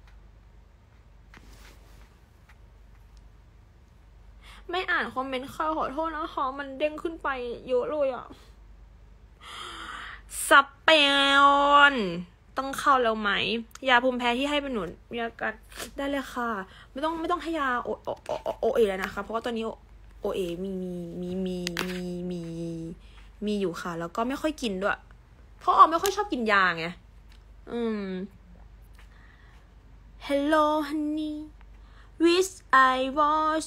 S1: ไม่อ่านคอมเมนต์ค่ะขอโทษนะคะมันเด้งขึ้นไปเยอะเลยอ่ะสเปนต้องเข้าแล้วไหมยาภูมิแพ้ที่ให้เป็นหนุนยากัดได้เลยค่ะไม่ต้องไม่ต้องให้ยาโอโอโอโอเอแล้วนะคะเพราะว่าตอนนี้โอเอมีมีมีมีมีมีอยู่ค่ะแล้วก็ไม่ค่อยกินด้วยเพราะออมไม่ค่อยชอบกินยาไงอืม Hello honey wish I was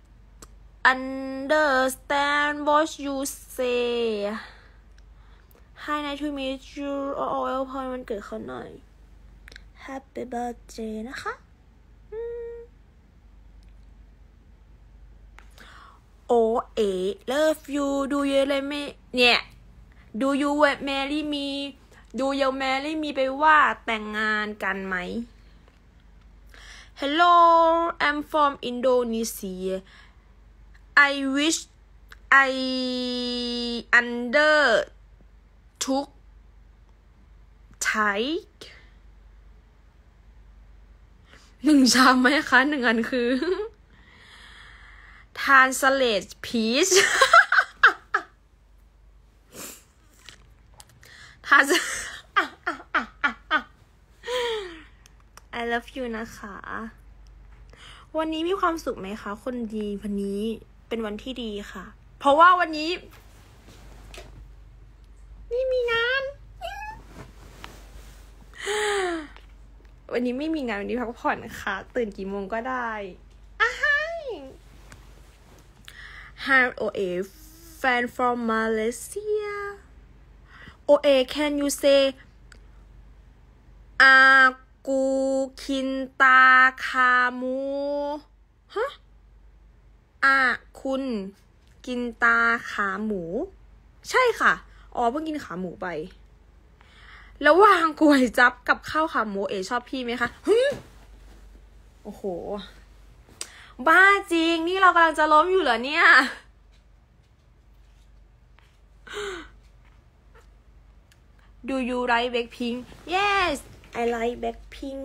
S1: understand what you say Hi nice to meet you โอ้โอ้พอมันเกิดเขาหน่อย Happy birthday นะคะโอเอ love you do you let me เนี่ย do you marry me do you marry me ไปว่าแต่งงานกันไหม Hello I'm from Indonesia I wish I under took Thai หนึ่งชามไหมคะหนึ่งอันคือTranslate please Trans I love you นะคะวันนี้มีความสุขไหมคะคนดีวันนี้เป็นวันที่ดีค่ะเพราะว่าวันนี้ไม่มีงานวันนี้ไม่มีงานวันนี้พักผ่อนค่ะตื่นกี่โมงก็ได้อ้าย Hi โอ เอ fan from Malaysia โอ เอ can you say อากูคินตาคามูฮะอาคุณกินตาขาหมูใช่ค่ะอ๋อเพิ่งกินขาหมูไปแล้ววางก๋วยจั๊บกับข้าวขาหมูเอชอบพี่ไหมคะฮึโอ้โหบ้าจริงนี่เรากำลังจะล้มอยู่เหรอเนี่ย Do you like Blackpink Yes I like Blackpink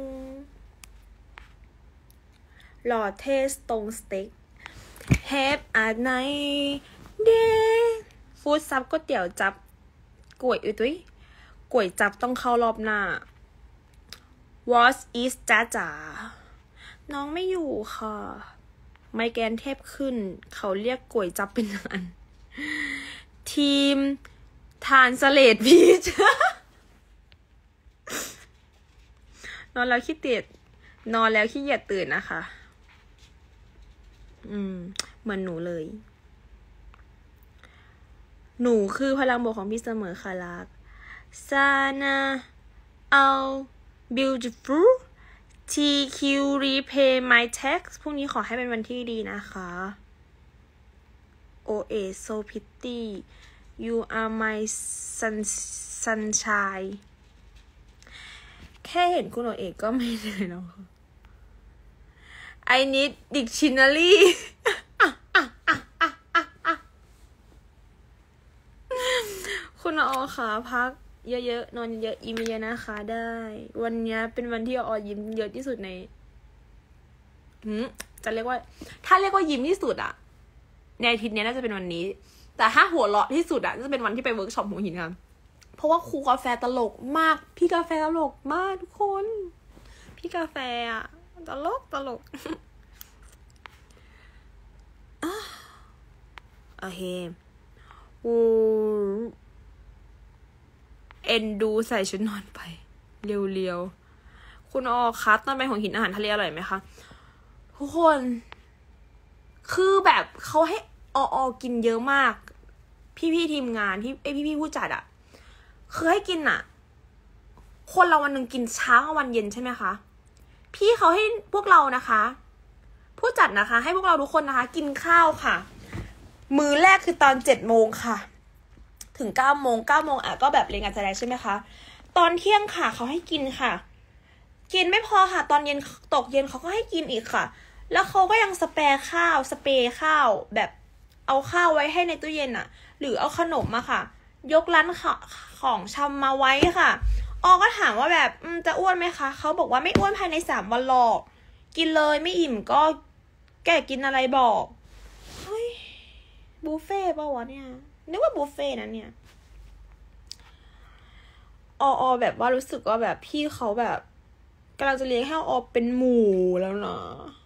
S1: หล่อเทสตรงสเต็ก Have a nice day ฟู้ดซับก๋วยเตี๋ยวจับก๋วยอุ้ยก๋วยจับต้องเข้ารอบหน้า What is จ้าจ๋าน้องไม่อยู่ค่ะไมแกนเทพขึ้นเขาเรียกก๋วยจับเป็นอันทีมทานสเลดพีช นอนแล้วขี้เกียจนอนแล้วขี้เกียจตื่นนะคะอืมเหมือนหนูเลยหนูคือพลังบวกของพี่เสมอค่ะรัก Sana Al Beautiful ที คิว Repay My Tax พรุ่งนี้ขอให้เป็นวันที่ดีนะคะ โอ เอ So Pretty You are my sun sunshine แค่เห็นคุณโอเอกก็ไม่เหนื่อยแล้วค่ะ I need dictionary คุณโอค่ะพักเยอะๆนอนเยอะอิ่มเยอะนะคะได้วันนี้เป็นวันที่ออยิ้มเยอะที่สุดในหืมจะเรียกว่าถ้าเรียกว่ายิ้มที่สุดอะในอาทิตย์นี้น่าจะเป็นวันนี้แต่ถ้าหัวเราะที่สุดอะจะเป็นวันที่ไปเวิร์กช็อปหัวหินค่ะเพราะว่าครูกาแฟตลกมากพี่กาแฟตลกมากทุกคนพี่กาแฟอะตลกตลก โอเคอูเอ็นดูใส่ชุดนอนไปเรียวๆคุณออคะตอนไปหัวหินอาหารทะเลอร่อยไหมคะทุกคนคือแบบเขาให้อออกินเยอะมากพี่ๆทีมงานที่ไอพี่ๆผู้จัดอะคือให้กินอะคนเราวันหนึ่งกินเช้ากับวันเย็นใช่ไหมคะพี่เขาให้พวกเรานะคะผู้จัดนะคะให้พวกเราทุกคนนะคะกินข้าวค่ะมื้อแรกคือตอนเจ็ดโมงค่ะถึงเก้าโมงเก้าโมงอ่ะก็แบบเรียนการแสดงใช่ไหมคะตอนเที่ยงค่ะเขาให้กินค่ะกินไม่พอค่ะตอนเย็นตกเย็นเขาก็ให้กินอีกค่ะแล้วเขาก็ยังสเปรย์ข้าวสเปรย์ข้าวแบบเอาข้าวไว้ให้ในตู้เย็นอ่ะหรือเอาขนมมาค่ะยกร้านของชำมาไว้ค่ะออก็ถามว่าแบบจะอ้วนไหมคะเขาบอกว่าไม่อ้วนภายในสามวันหรอกกินเลยไม่อิ่มก็แกกินอะไรบอกเฮ้ยบุฟเฟ่ป่ะวะเนี่ยนึกว่าบุฟเฟ่นะเนี่ยออแบบว่ารู้สึกว่าแบบพี่เขาแบบกำลังจะเลี้ยงให้ออเป็นหมู่แล้วนะ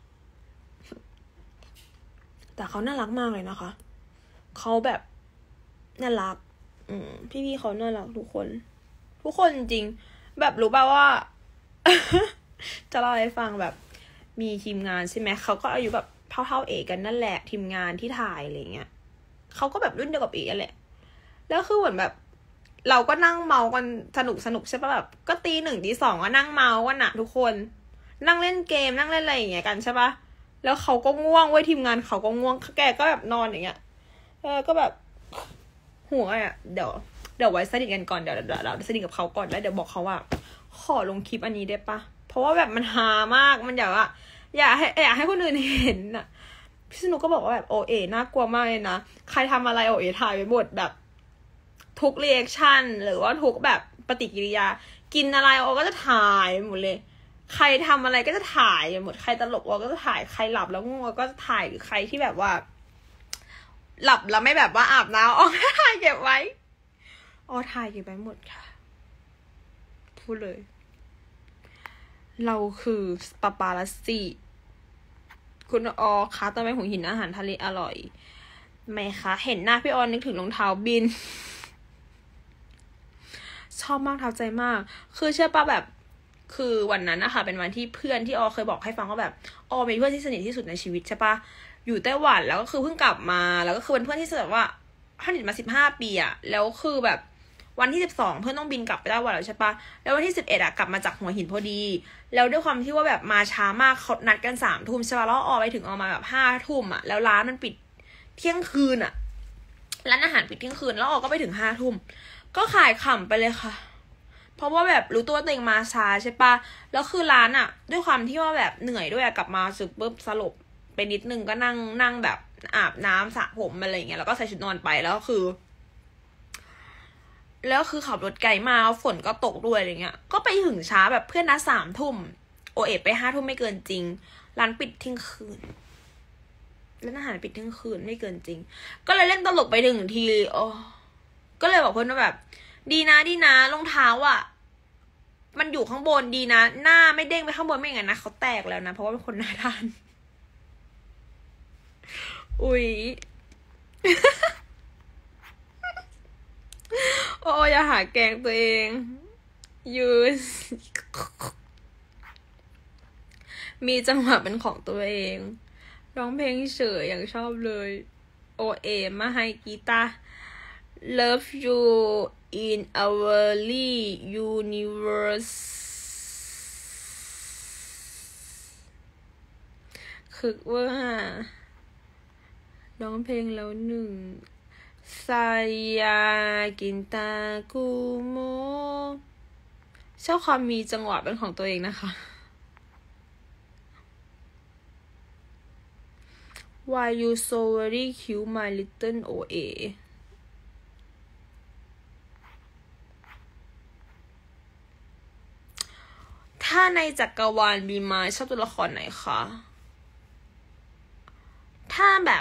S1: แต่เขาน่ารักมากเลยนะคะเขาแบบน่ารักอืมพี่ๆเขาน่ารักทุกคนทุกคนจริงแบบรู้ป่ะว่า จะเล่าให้ฟังแบบมีทีมงานใช่ไหมเขาก็อายุแบบเท่าๆเอกันนั่นแหละทีมงานที่ถ่ายอะไรเงี้ยเขาก็แบบรุ่นเดียวกับเอแหละแล้วคือเหมือนแบบเราก็นั่งเมากันสนุกสนุกใช่ปะแบบก็ตีหนึ่งตีสองก็นั่งเมากันอะทุกคนนั่งเล่นเกมนั่งเล่นอะไรอย่างเงี้ยกันใช่ปะแล้วเขาก็ง่วงเว้ยทีมงานเขาก็ง่วงแกก็แบบนอนอย่างเงี้ยเออก็แบบหัวอ่ะเดี๋ยวเดี๋ยวไว้สนิทกันก่อนเดี๋ยวเดี๋ยวเราสนิทกับเขาก่อนแล้วเดี๋ยวบอกเขาว่าขอลงคลิปอันนี้ได้ปะเพราะว่าแบบมันฮามากมันอยากว่าอยากให้อยากให้คนอื่นเห็นอ่ะพี่สนุกก็บอกว่าแบบโอเอน่ากลัวมากเลยนะใครทำอะไรโอเอถ่ายไปหมดแบบทุกรีแอคชั่นหรือว่าทุกแบบปฏิกิริยากินอะไรโอก็จะถ่ายหมดเลยใครทำอะไรก็จะถ่ายหมดใครตลกโอก็จะถ่ายใครหลับแล้วง่วงก็จะถ่ายหรือใครที่แบบว่าหลับแล้วไม่แบบว่าอาบน้ำอ๋อถ่ายเก็บไว้อ๋อถ่ายเก็บไว้หมดค่ะพูดเลยเราคือปาปารัสซี่คุณออคะตอนไปหัวหินอาหารทะเลอร่อยไหมคะเห็นหน้าพี่ออนนึกถึงรองเท้าบินชอบมากท้าใจมากคือเชื่อป่ะแบบคือวันนั้นนะคะเป็นวันที่เพื่อนที่ออเคยบอกให้ฟังว่าแบบออเป็นเพื่อนที่สนิทที่สุดในชีวิตใช่ป่ะอยู่ไต้หวันแล้วก็คือเพิ่งกลับมาแล้วก็คือเป็นเพื่อนที่แบบว่าสนิทมาสิบห้าปีอะแล้วคือแบบวันที่สิบสองเพื่อนต้องบินกลับไปไต้หวันแล้วใช่ปะแล้ววันที่สิบเอ็ดอะกลับมาจากหัวหินพอดีแล้วด้วยความที่ว่าแบบมาช้ามากเขานัดกันสามทุ่มใช่ปะแล้วออกไปถึงออกมาแบบห้าทุ่มอะแล้วร้านมันปิดเที่ยงคืนอะร้านอาหารปิดเที่ยงคืนแล้วออกก็ไปถึงห้าทุ่มก็ขายขำไปเลยค่ะเพราะว่าแบบรู้ตัวตัวเองมาช้าใช่ปะแล้วคือร้านอะด้วยความที่ว่าแบบเหนื่อยด้วยอะกลับมาสึกปุ๊บสลบไปนิดนึงก็นั่งนั่งแบบอาบน้ำสระผมอะไรเงี้ยแล้วก็ใส่ชุดนอนไปแล้วคือแล้วคือขับรถไกลมาฝนก็ตกด้วยอะไรเงี้ยก็ไปถึงช้าแบบเพื่อนนัดสามทุ่มโอเอไปห้าทุ่มไม่เกินจริงร้านปิดเที่ยงคืนร้านอาหารปิดเที่ยงคืนไม่เกินจริงก็เลยเล่นตลกไปหนึ่งทีโอ้ก็เลยบอกเพื่อนว่าแบบดีนะดีนะรองเท้าอ่ะมันอยู่ข้างบนดีนะหน้าไม่เด้งไปข้างบนไม่อย่างนั้นนะเขาแตกแล้วนะเพราะว่าเป็นคนหน้าด้านอุ๊ย โอ้อย่าหาแกงตัวเองยูสมีจังหวะเป็นของตัวเองร้องเพลงเฉยอย่างชอบเลยโอเอมาให้กีตาร์ Love you in our universe คือว่าร้องเพลงแล้วหนึ่งSaya Kinta Kumo ชอบความมีจังหวะเป็นของตัวเองนะคะ Why you so very cute my little โอ เอ ถ้าในจักรวาลบีมาชอบตัวละครไหนคะถ้าแบบ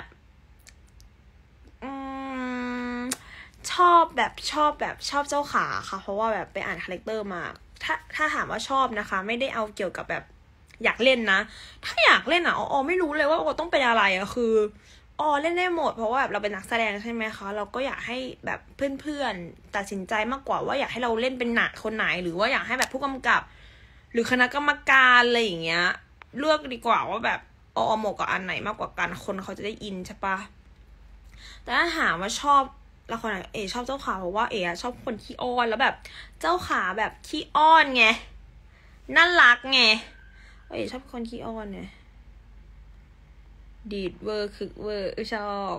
S1: ชอบแบบชอบแบบชอบเจ้าขาค่ะเพราะว่าแบบไปอ่านคาแรคเตอร์มาถ้าถ้าถามว่าชอบนะคะไม่ได้เอาเกี่ยวกับแบบอยากเล่นนะถ้าอยากเล่นอ่ะอ๋อไม่รู้เลยว่าอ๋อต้องเป็นอะไรอ่ะคืออ๋อเล่นได้หมดเพราะว่าแบบเราเป็นนักแสดงใช่ไหมคะเราก็อยากให้แบบเพื่อนๆตัดสินใจมากกว่าว่าอยากให้เราเล่นเป็นหนักคนไหนหรือว่าอยากให้แบบผู้กำกับหรือคณะกรรมการอะไรอย่างเงี้ยเลือกดีกว่าว่าแบบอ๋อเหมาะกับอันไหนมากกว่ากันคนเขาจะได้อินใช่ปะแต่ถ้าถามว่าชอบละครเอชอบเจ้าขาเพราะว่าเอชอบคนขี้อ้อนแล้วแบบเจ้าขาแบบขี้อ้อนไงน่ารักไงเอชอบคนขี้อ้อนไงดีดเวอร์คึกเวอร์ชอบ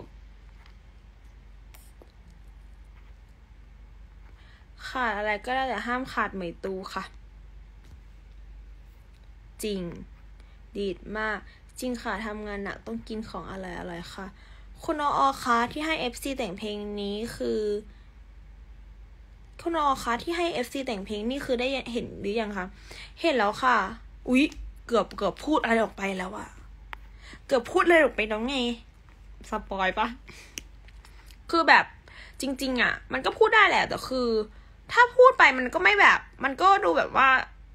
S1: ขาดอะไรก็ได้แต่ห้ามขาดเหมยตูค่ะจริงดีดมากจริงค่ะทำงานหนักต้องกินของอะไรอะไรค่ะคุณออคะที่ให้ เอฟ ซี แต่งเพลงนี้คือคุณออคะที่ให้ เอฟ ซี แต่งเพลงนี่คือได้เห็นหรือยังคะเห็นแล้วค่ะอุ๊ยเกือบเกือบพูดอะไรออกไปแล้วอะเกือบพูดเลยออกไปน้องไงสปอยปะคือแบบจริงๆอะมันก็พูดได้แหละแต่คือถ้าพูดไปมันก็ไม่แบบ มันก็ดูแบบว่า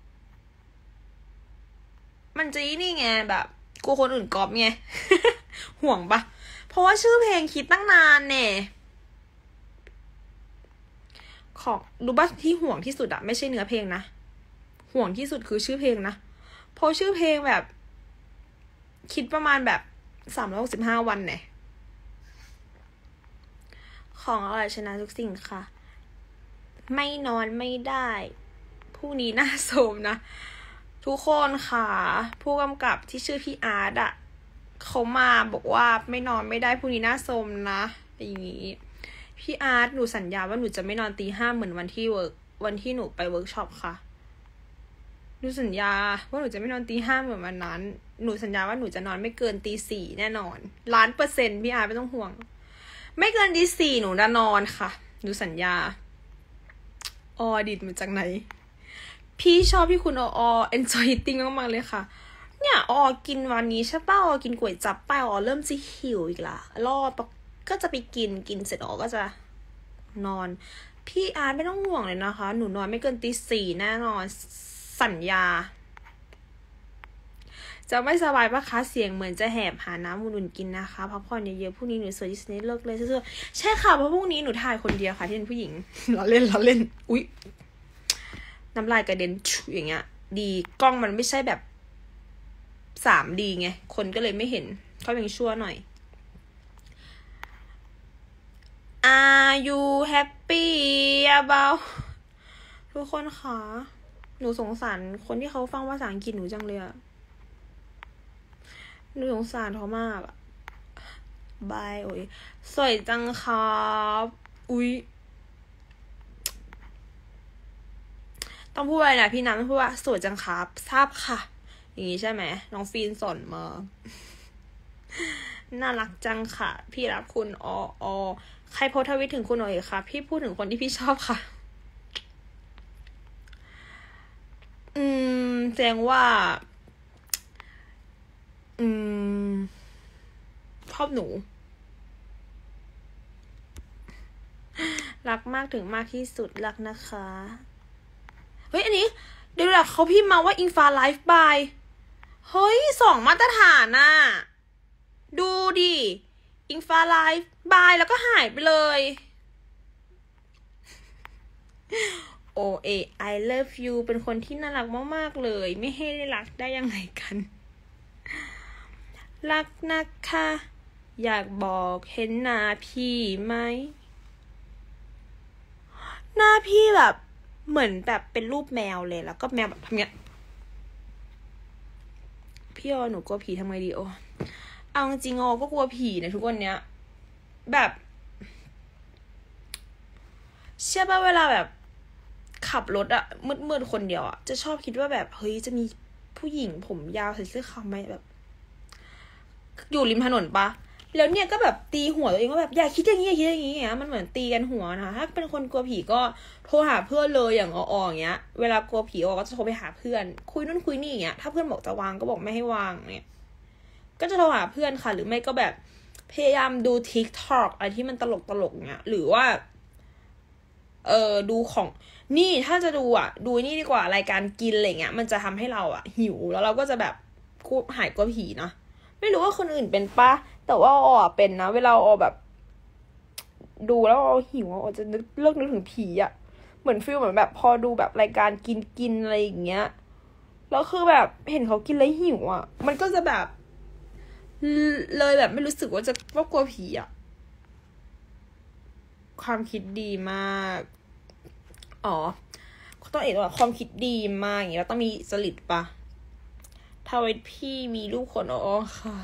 S1: มันจะนี่ไงแบบกลัวคนอื่นก๊อปไง ห่วงปะเพราะว่าชื่อเพลงคิดตั้งนานเนี่ยของรู้ป่ะที่ห่วงที่สุดอะไม่ใช่เนื้อเพลงนะห่วงที่สุดคือชื่อเพลงนะเพราะชื่อเพลงแบบคิดประมาณแบบสามร้อยหกสิบห้าวันเนี่ยของอะไรชนะทุกสิ่งค่ะไม่นอนไม่ได้พรุ่งนี้น่าโสมนะทุกคนค่ะผู้กำกับที่ชื่อพี่อาร์ตอะเขามาบอกว่าไม่นอนไม่ได้พรุ่งนี้น่าโสมนะอย่างนี้พี่อาร์ตหนูสัญญาว่าหนูจะไม่นอนตีห้าเหมือนวันที่เวิร์กวันที่หนูไปเวิร์กช็อปค่ะหนูสัญญาว่าหนูจะไม่นอนตีห้าเหมือนวันนั้นหนูสัญญาว่าหนูจะนอนไม่เกินตีสี่แน่นอนล้านเปอร์เซ็นต์พี่อาร์ตไม่ต้องห่วงไม่เกินตีสี่หนูจะนอนค่ะหนูสัญญาออดิตมาจากไหนพี่ชอบพี่คุณออ enjoy eating มากๆเลยค่ะเนี่ยออกินวันนี้ใช่ป่ะออกินก๋วยจั๊บไปออเริ่มจะหิวอีกละรอปก็จะไปกินกินเสร็จออก็จะนอนพี่อาร์ตไม่ต้องห่วงเลยนะคะหนูนอนไม่เกินตีสี่แน่นอนสัญญาจะไม่สบายปะคะเสียงเหมือนจะแหบหาน้ำอุ่นๆกินนะคะพักผ่อนเยอะๆพรุ่งนี้หนูสวยที่สุดในโลกเลยสู้ๆใช่ค่ะเพราะพรุ่งนี้หนูถ่ายคนเดียวค่ะที่เป็นผู้หญิงเราเล่นเราเล่นอุ๊ยน้ำลายกระเด็นอย่างเงี้ยดีกล้องมันไม่ใช่แบบสามดีไงคนก็เลยไม่เห็นเขายังชั่วหน่อย Are you happy about ทุกคนคะหนูสงสารคนที่เขาฟังภาษาอังกฤษหนูจังเลยอะหนูสงสารเขามากอะบายโอ้ยสวยจังครับอุ๊ยต้องพูดอะไรนะพี่น้ำต้องพูดว่าสวยจังครับทราบค่ะอย่างนี้ใช่ไหมน้องฟีนสอนมาน่ารักจังค่ะพี่รักคุณอออใครโพสทวิตถึงคุณหน่อยค่ะพี่พูดถึงคนที่พี่ชอบค่ะอืมแสดงว่าอืมชอบหนูรักมากถึงมากที่สุดรักนะคะเฮ้ยอันนี้เดี๋ยวๆเขาพิมพ์มาว่าอิงฟ้าไลฟ์บายเฮ้ยสองมาตรฐานน่ะดูดิอิงฟ้าไลฟ์บายแล้วก็หายไปเลยโอเอ I love you เป็นคนที่น่ารักมากๆเลยไม่ให้ได้รักได้ยังไงกันรักนะคะอยากบอกเห็นหน้าพี่ไหมหน้าพี่แบบเหมือนแบบเป็นรูปแมวเลยแล้วก็แมวแบบทำเงี้ยพี่ออหนูกลัวผีทำไงดีโอเอาจริงๆออก็กลัวผีนะทุกวันเนี้ยแบบเชื่อป่ะเวลาแบบขับรถอะมืดๆคนเดียวอะจะชอบคิดว่าแบบเฮ้ยจะมีผู้หญิงผมยาวใส่เสื้อขาวไหมแบบอยู่ริมถนนปะแล้วเนี่ยก็แบบตีหัวตัวเองว่าแบบอย่าคิดอย่างนี้อย่าคิดอย่างนี้อย่างเงี้ยมันเหมือนตีกันหัวนะถ้าเป็นคนกลัวผีก็โทรหาเพื่อนเลยอย่างอออย่างเงี้ยเวลากลัวผีออก็จะโทรไปหาเพื่อนคุยนู่นคุยนี่อย่างเงี้ยถ้าเพื่อนบอกจะวางก็บอกไม่ให้วางเนี่ยก็จะโทรหาเพื่อนค่ะหรือไม่ก็แบบพยายามดู TikTok อะไรที่มันตลกตลกเงี้ยหรือว่าเออดูของนี่ถ้าจะดูอ่ะดูนี่ดีกว่ารายการกินอะไรเงี้ยมันจะทำให้เราอ่ะหิวแล้วเราก็จะแบบคูหายกลัวผีนะไม่รู้ว่าคนอื่นเป็นปะแต่ว่าออเป็นนะเวลาออแบบดูแล้วออหิวออจะนึกเลิกนึกถึงผีอ่ะเหมือนฟีลเหมือนแบบพอดูแบบรายการกินกินอะไรอย่างเงี้ยแล้วคือแบบเห็นเขากินแล้วหิวอ่ะมันก็จะแบบเลยแบบไม่รู้สึกว่าจะว่ากลัวผีอ่ะความคิดดีมากอ๋อต้องเอกว่าความคิดดีมากอย่างเงี้ยเราต้องมีจริตปะถ้าไว้พี่มีรูปคนอ๋อค่ะ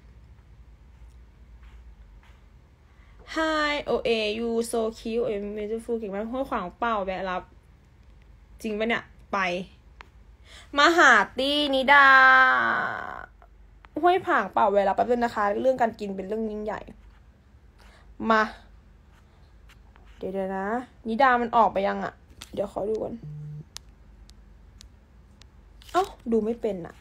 S1: Hi โอเอ you so cute เอ็ม beautiful เก่งมากห้วยขวางเปล่าแวะรับจริงปะเนี่ยไปมาหาตี้นิดาห้วยผางเปล่าเวลาแป๊บนึงนะคะเรื่องการกินเป็นเรื่องยิ่งใหญ่มาเดี๋ยวๆนะนิดามันออกไปยังอ่ะเดี๋ยวขอดูก่อนเอ้าดูไม่เป็นอ่ะ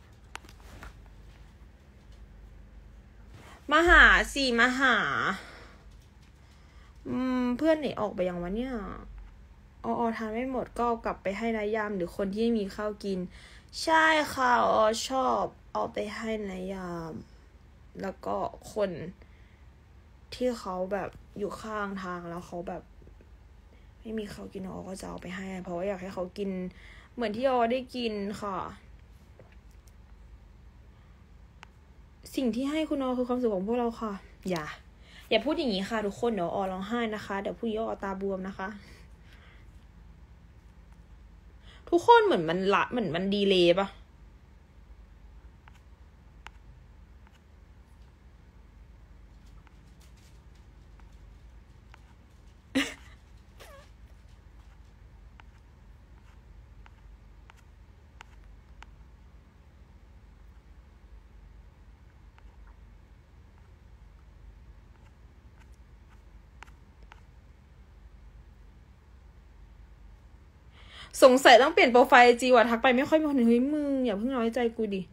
S1: มาหาสิมาหาอืมเพื่อนไหนออกไปยังวะเนี่ยอ๋อทานไม่หมดก็กลับไปให้นายยามหรือคนที่ไม่มีข้าวกินใช่ค่ะอ๋อชอบเอาไปให้นายยามแล้วก็คนที่เขาแบบอยู่ข้างทางแล้วเขาแบบไม่มีข้าวกินอ๋อก็จะเอาไปให้เพราะว่าอยากให้เขากินเหมือนที่อ๋อได้กินค่ะสิ่งที่ให้คุณอ๋อคือความสุขของพวกเราค่ะอย่าอย่าพูดอย่างนี้ค่ะทุกคนเดี๋ยวอ๋อร้องไห้นะคะเดี๋ยวพูดอ๋อตาบวมนะคะทุกคนเหมือนมันละเหมือนมันดีเลย์ปะสงสัยต้องเปลี่ยนโปรไฟล์จีว่ะทักไปไม่ค่อยมีคนเฮ้ยมึงอย่าเพิ่งน้อยใจกูดิ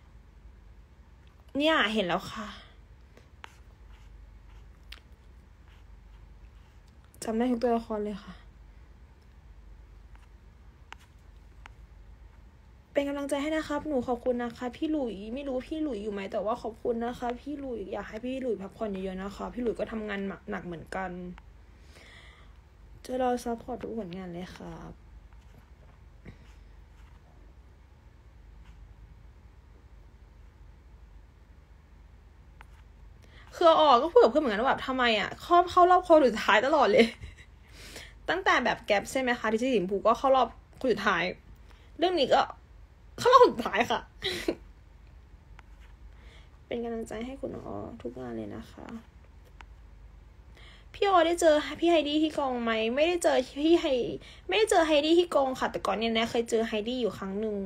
S1: เนี่ยเห็นแล้วค่ะจำได้ทุกตัวละครเลยค่ะเป็นกำลังใจให้นะครับหนูขอบคุณนะคะพี่หลุยไม่รู้พี่หลุยอยู่ไหมแต่ว่าขอบคุณนะคะพี่หลุยอยากให้พี่หลุยพักผ่อนเยอะๆนะคะพี่หลุยก็ทำงานหนักเหมือนกันจะรอซัพพอร์ตทุกผลงานเลยครับคือออกก็พูดกับเพื่อนเหมือนกันว่าแบบทำไมอ่ะเข้าเข้ารอบคนสุดท้ายตลอดเลยตั้งแต่แบบแก๊ปใช่ไหมคะที่จีสิมพูก็เข้ารอบคนสุดท้ายเรื่องนี้ก็เข้ารอบคนสุดท้ายค่ะ เป็นกำลังใจให้คุณอ๋อทุกงานเลยนะคะพี่อ๋อได้เจอพี่ไฮดี้ที่กองไหมไม่ได้เจอพี่ไฮไม่ได้เจอไฮดี้ที่กองค่ะแต่ก่อนเนี่ยนะเคยเจอไฮดี้อยู่ครั้งหนึ่ง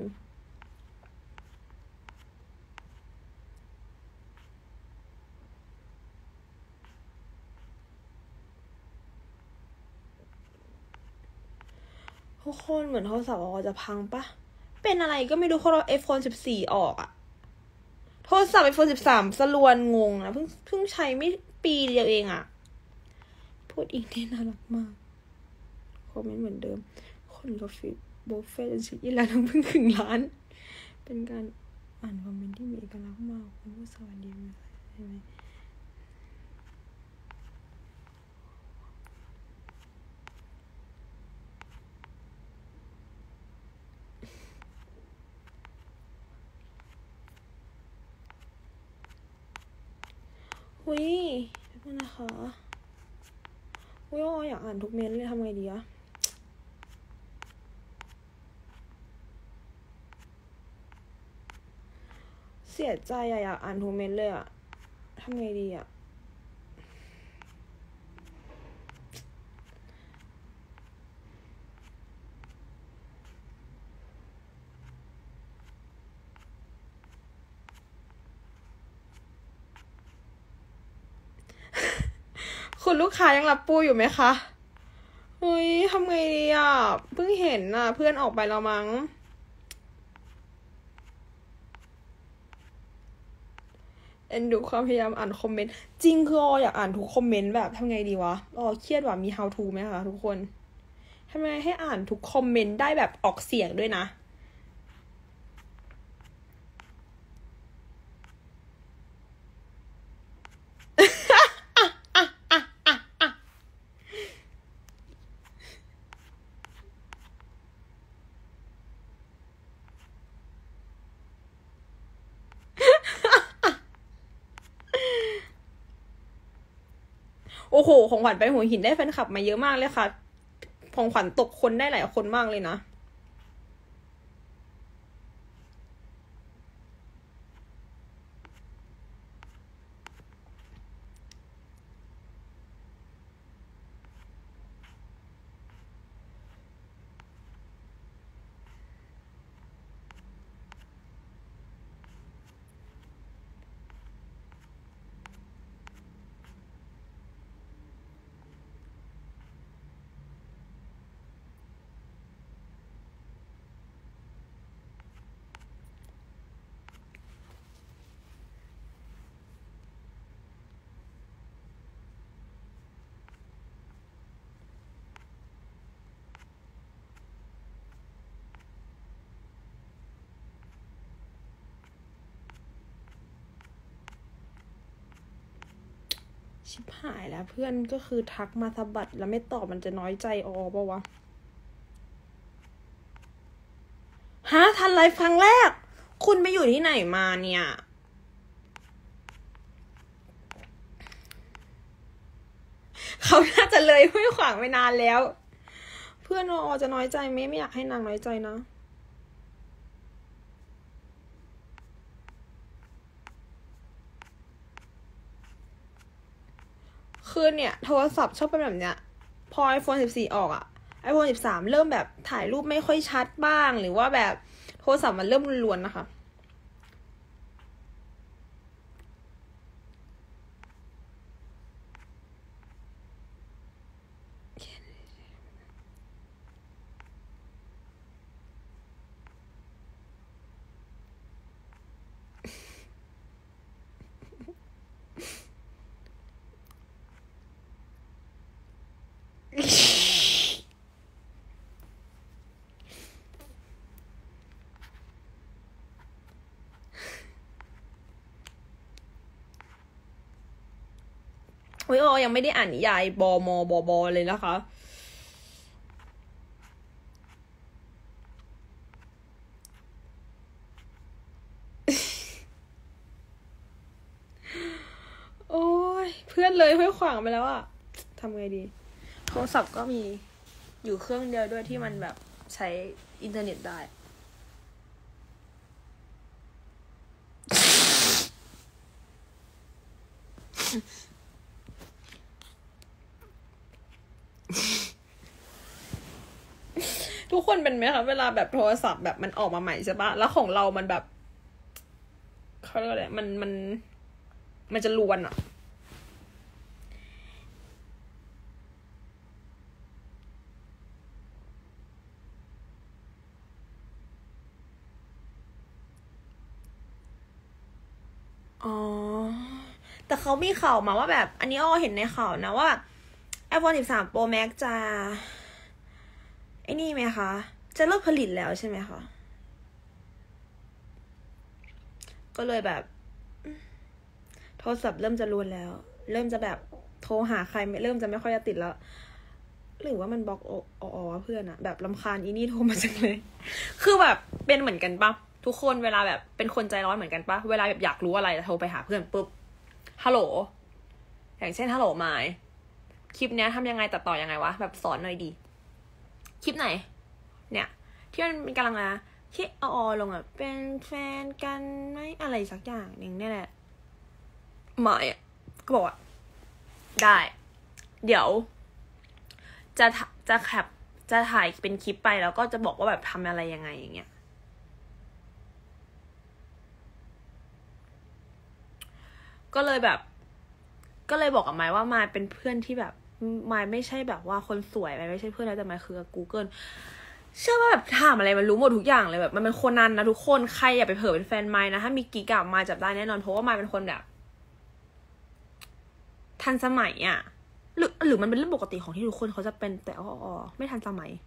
S1: ทุกคนเหมือนโทรศัพท์อ๋อจะพังปะเป็นอะไรก็ไม่รู้เพราะเรา ไอโฟน สิบสี่ ออกอะโทรศัพท์ ไอโฟน สิบสาม สลวนงงนะเพิ่งเพิ่งใช้ไม่ปีเดียวเองอะพูดอีกได้น่ารักมากคอมเมนต์เหมือนเดิมคนกาแฟโบเฟตชิอีแล้วทั้งเพิ่งครึ่งล้านเป็นการอ่านคอมเมนต์ที่มีเอกลักษณ์มากคุณผู้สวัสดีใช่ไหมหุยนั่นนะคะหุยอ๋ออยากอ่านทุกเมนเลยทำไงดีอะเสียใจอะอยากอ่านทุกเมนเลยอะทำไงดีอะคุณลูกค้ายังรับปูอยู่ไหมคะเฮ้ยทำไงดีอ่ะเพิ่งเห็นอ่ะเพื่อนออกไปแล้วมั้งเอ็นดูความพยายามอ่านคอมเมนต์จริงคืออ๋ออยากอ่านทุกคอมเมนต์แบบทำไงดีวะอ๋อเครียดว่ะมี how to ไหมคะทุกคนทำไงให้อ่านทุกคอมเมนต์ได้แบบออกเสียงด้วยนะโอ้โหของขวัญไปหัวหินได้แฟนคลับมาเยอะมากเลยค่ะของขวัญตกคนได้หลายคนมากเลยนะชิบหายแล้วเพื่อนก็คือทักมาสะบัดแล้วไม่ตอบมันจะน้อยใจออปะวะฮะทันไลฟ์ครั้งแรกคุณไปอยู่ที่ไหนมาเนี่ยเขาน่าจะเลยห้วยขวางไปนานแล้วเพื่อนออจะน้อยใจไหมไม่อยากให้นางน้อยใจนะคือเนี่ยโทรศัพท์ชอบเป็นแบบเนี้ยพอ ไอโฟน สิบสี่ ออกอะ ไอโฟน สิบสาม เริ่มแบบถ่ายรูปไม่ค่อยชัดบ้างหรือว่าแบบโทรศัพท์มันเริ่มรวนๆนะคะเฮ้ยออยังไม่ได้อ่านนิยายบมบอบเลยนะคะโอ้ยเพื่อนเลยห้วยขวางไปแล้วอะทำไงดีโทรศัพท์ก็มีอยู่เครื่องเดียวด้วยที่มันแบบใช้อินเทอร์เน็ตได้ทุกคนเป็นไหมคะเวลาแบบโทรศัพท์แบบมันออกมาใหม่ใช่ปะแล้วของเรามันแบบเขาเรียกอะไรมันมันมันจะรวนอะอ๋อแต่เขามีข่าวมาว่าแบบอันนี้อ้อเห็นในข่าวนะว่า ไอโฟน สิบสาม Pro Max จะไอ้นี่ไหมคะจะเลิกผลิตแล้วใช่ไหมคะก็เลยแบบโทรศัพท์เริ่มจะรวนแล้วเริ่มจะแบบโทรหาใครไม่เริ่มจะไม่ค่อยจะติดแล้วหรือว่ามันบล็อกออเพื่อนอะแบบรำคาญอีนี่โทรมาจังเลยคือแบบเป็นเหมือนกันปะทุกคนเวลาแบบเป็นคนใจร้อนเหมือนกันปะเวลาแบบอยากรู้อะไรโทรไปหาเพื่อนปุ๊บฮัลโหลอย่างเช่นฮัลโหลไมค์คลิปเนี้ยทำยังไงตัดต่อยังไงวะแบบสอนหน่อยดีคลิปไหนเนี่ยที่มันกำลังนะที่ออลงอ่ะเป็นแฟนกันไหมอะไรสักอย่างหนึ่งนี่แหละหมายก็บอกว่าได้เดี๋ยวจะจะแคปจะถ่ายเป็นคลิปไปแล้วก็จะบอกว่าแบบทำอะไรยังไงอย่างเงี้ยก็เลยแบบก็เลยบอกกับไมค์ว่าไมค์เป็นเพื่อนที่แบบไมค์ไม่ใช่แบบว่าคนสวยไมค์ไม่ใช่เพื่อนแล้วแต่ไมค์คือ Google เชื่อว่าแบบถามอะไรมันรู้หมดทุกอย่างเลยแบบมันเป็นคนนั้นนะทุกคนใครอย่าไปเผลอเป็นแฟนไมค์นะถ้ามีกิ๊กกับไมค์จับได้แน่นอนเพราะว่าไมค์เป็นคนแบบทันสมัยอ่ะหรือหรือมันเป็นเรื่องปกติของที่ทุกคนเขาจะเป็นแต่อ๋อไม่ทันสมัย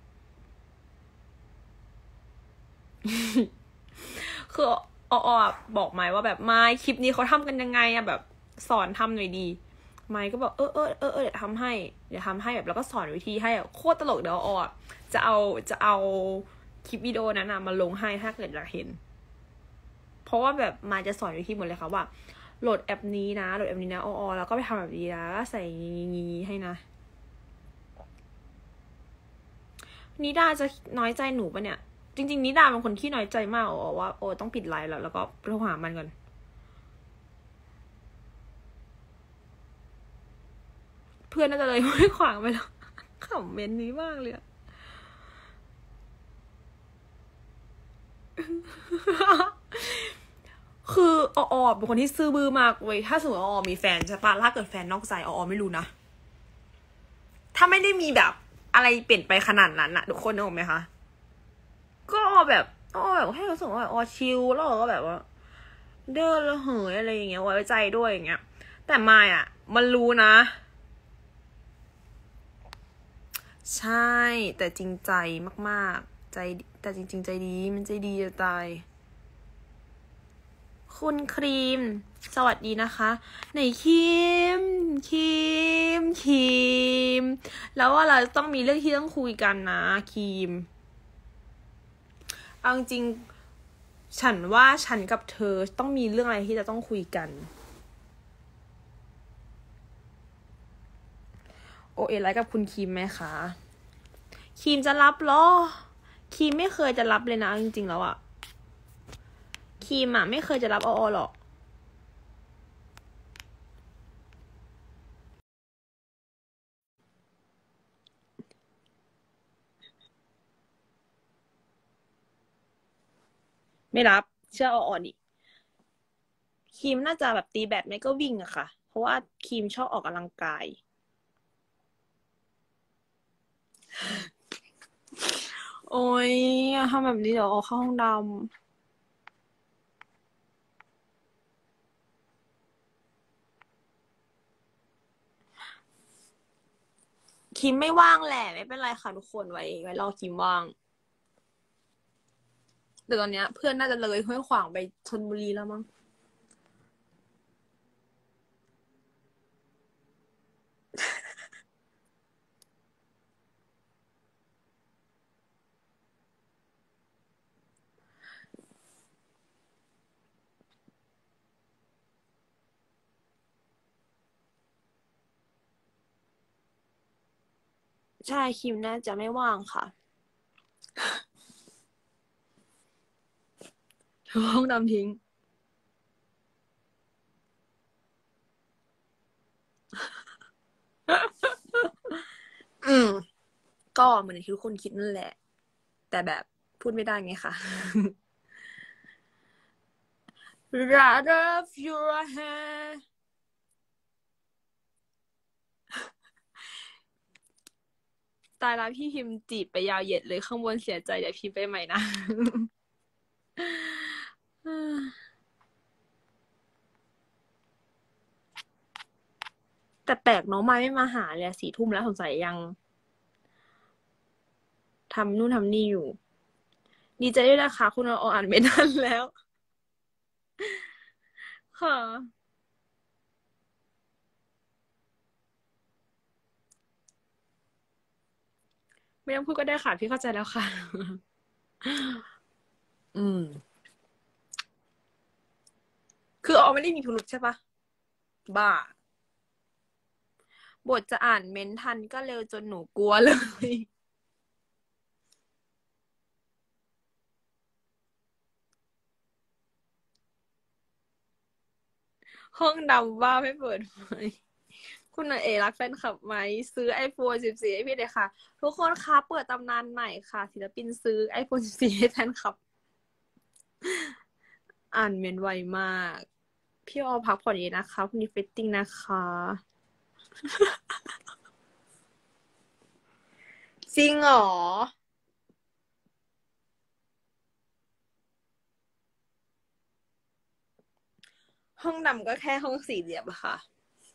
S1: คืออ๋อบอกไมค์ว่าแบบไมค์คลิปนี้เขาทำกันยังไงอะแบบสอนทำหน่อยดีไมค์ก็บอกเออเออเออเออเดี๋ยวทำให้เดี๋ยวทำให้แบบแล้วก็สอนวิธีให้โคตรตลกเดี๋ยวอ๋อจะเอาจะเอาคลิปวิดีโอนั้นนะมาลงให้ถ้าเกิดอยากเห็นเพราะว่าแบบมาจะสอนวิธีหมดเลยค่ะว่าโหลดแอปนี้นะโหลดแอปนี้นะอ๋อแล้วก็ไปทำแบบนี้นะใส่งี้ให้นะนิดาจะน้อยใจหนูปะเนี่ยจริงๆนิดาเป็นคนที่น้อยใจมากอ๋อว่าโอ้ต้องปิดไลน์แล้วแล้วก็โทรหามันก่อนเพื่อนน่าจะเลยไม่ขวางไปแล้วคอมเมนต์นี้มากเลยคืออออเป็นคนที่ซื่อบื้อมากเว้ยถ้าสมมติออมีแฟนใช่ปะถ้าเกิดแฟนนอกใจออไม่รู้นะถ้าไม่ได้มีแบบอะไรเปลี่ยนไปขนาดนั้นอะทุกคนนึกออกไหมคะก็แบบออแบบให้รู้สึกว่าออชิลแล้วก็แบบว่าเดินแล้วเหยอะไรอย่างเงี้ยไว้ใจด้วยอย่างเงี้ยแต่มายอะมันรู้นะใช่แต่จริงใจมากๆใจแต่จริงๆใจดีมันใจดีจะตายคุณครีมสวัสดีนะคะไหนครีมครีมครีมแล้วว่าเราต้องมีเรื่องที่ต้องคุยกันนะครีมเอาจริงฉันว่าฉันกับเธอต้องมีเรื่องอะไรที่จะต้องคุยกันโอเอไลฟ์กับคุณครีมไหมคะครีมจะรับหรอครีมไม่เคยจะรับเลยนะจริงๆแล้วอะครีมอะไม่เคยจะรับออหรอกไม่รับเชื่อออดิครีมน่าจะแบบตีแบดไม่ก็วิ่งอะค่ะเพราะว่าครีมชอบออกกำลังกายโอ้ยอย่าทำแบบนี้เดี๋ยวออกเข้าห้องดำคิมไม่ว่างแหละไม่เป็นไรค่ะทุกคนไว้ไว้รอคิมว่างแต่ตอนเนี้ยเพื่อนน่าจะเลยห้วยขวางไปชลบุรีแล้วมั้งใช่คิมน่าจะไม่ว่างค่ะห้องดำทิ้งอืมก็เหมือนที่ทุกคนคิดนั่นแหละแต่แบบพูดไม่ได้ไงค่ะ rather your hair ตายแล้วพี่พิมพ์จีบไปยาวเหยียดเลยข้างบนเสียใจเดี๋ยวพิมพ์ไปใหม่นะ แต่แปลกน้องไม้ไม่มาหาเลยสี่ทุ่มแล้วสงสัยยังทำนู่นทำนี่อยู่ดีใจด้วยนะคะคุณเอาอ่านไม่ทันแล้วค่ะไม่ต้องพูดก็ได้ค่ะพี่เข้าใจแล้วค่ะอืมคือออไม่ได้มีพิรุธใช่ปะบ้าบทจะอ่านเม้นทันก็เร็วจนหนูกลัวเลยห้องดำว่าไม่เปิดไฟคุณเอรักแฟนคลับไหมซื้อ ไอโฟน สิบสี่ ให้พี่เลยค่ะทุกคนคะเปิดตำนานใหม่ค่ะศิลปินซื้อ ไอโฟน สิบสี่ ให้แฟนคลับอ่านเมนไวมากพี่ออพักผ่อนเยอะนะคะพรุ่งนี้ฟิตติ้งนะคะจริงเหรอห้องดำก็แค่ห้องสี่เหลี่ยมอะค่ะ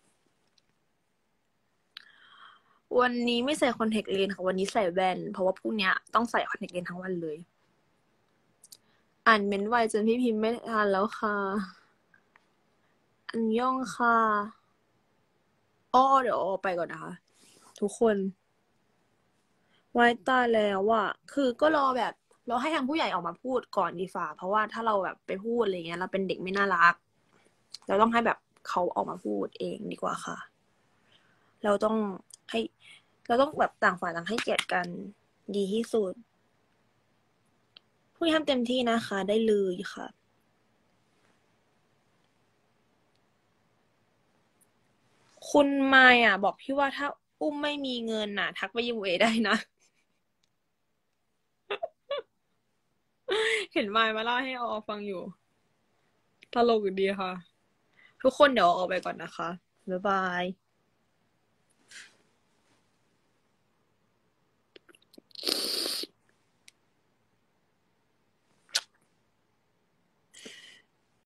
S1: วันนี้ไม่ใส่คอนแทคเลนส์ค่ะวันนี้ใส่แว่นเพราะว่าพรุ่งนี้ต้องใส่คอนแทคเลนส์ทั้งวันเลยอ่านเมนไวจนพี่พิมพ์ไม่ทันแล้วค่ะอันย่องค่ะอ้อเดี๋ยวออไปก่อนนะคะทุกคนไว้ตายแล้วอ่ะคือก็รอแบบเราให้ทางผู้ใหญ่ออกมาพูดก่อนดีฝ่าเพราะว่าถ้าเราแบบไปพูดอะไรเงี้ยเราเป็นเด็กไม่น่ารักเราต้องให้แบบเขาออกมาพูดเองดีกว่าค่ะเราต้องให้เราต้องแบบต่างฝ่ายต่างให้เกียรติกันดีที่สุดผู้ทำเต็มที่นะคะได้เลยค่ะคุณมายอ่ะบอกพี่ว่าถ้าอุ้มไม่มีเงินน่ะทักไปยิมเอได้นะเห็นมายมาเล่าให้ออฟังอยู่ตลกดีค่ะทุกคนเดี๋ยวออกไปก่อนนะคะบ๊ายบาย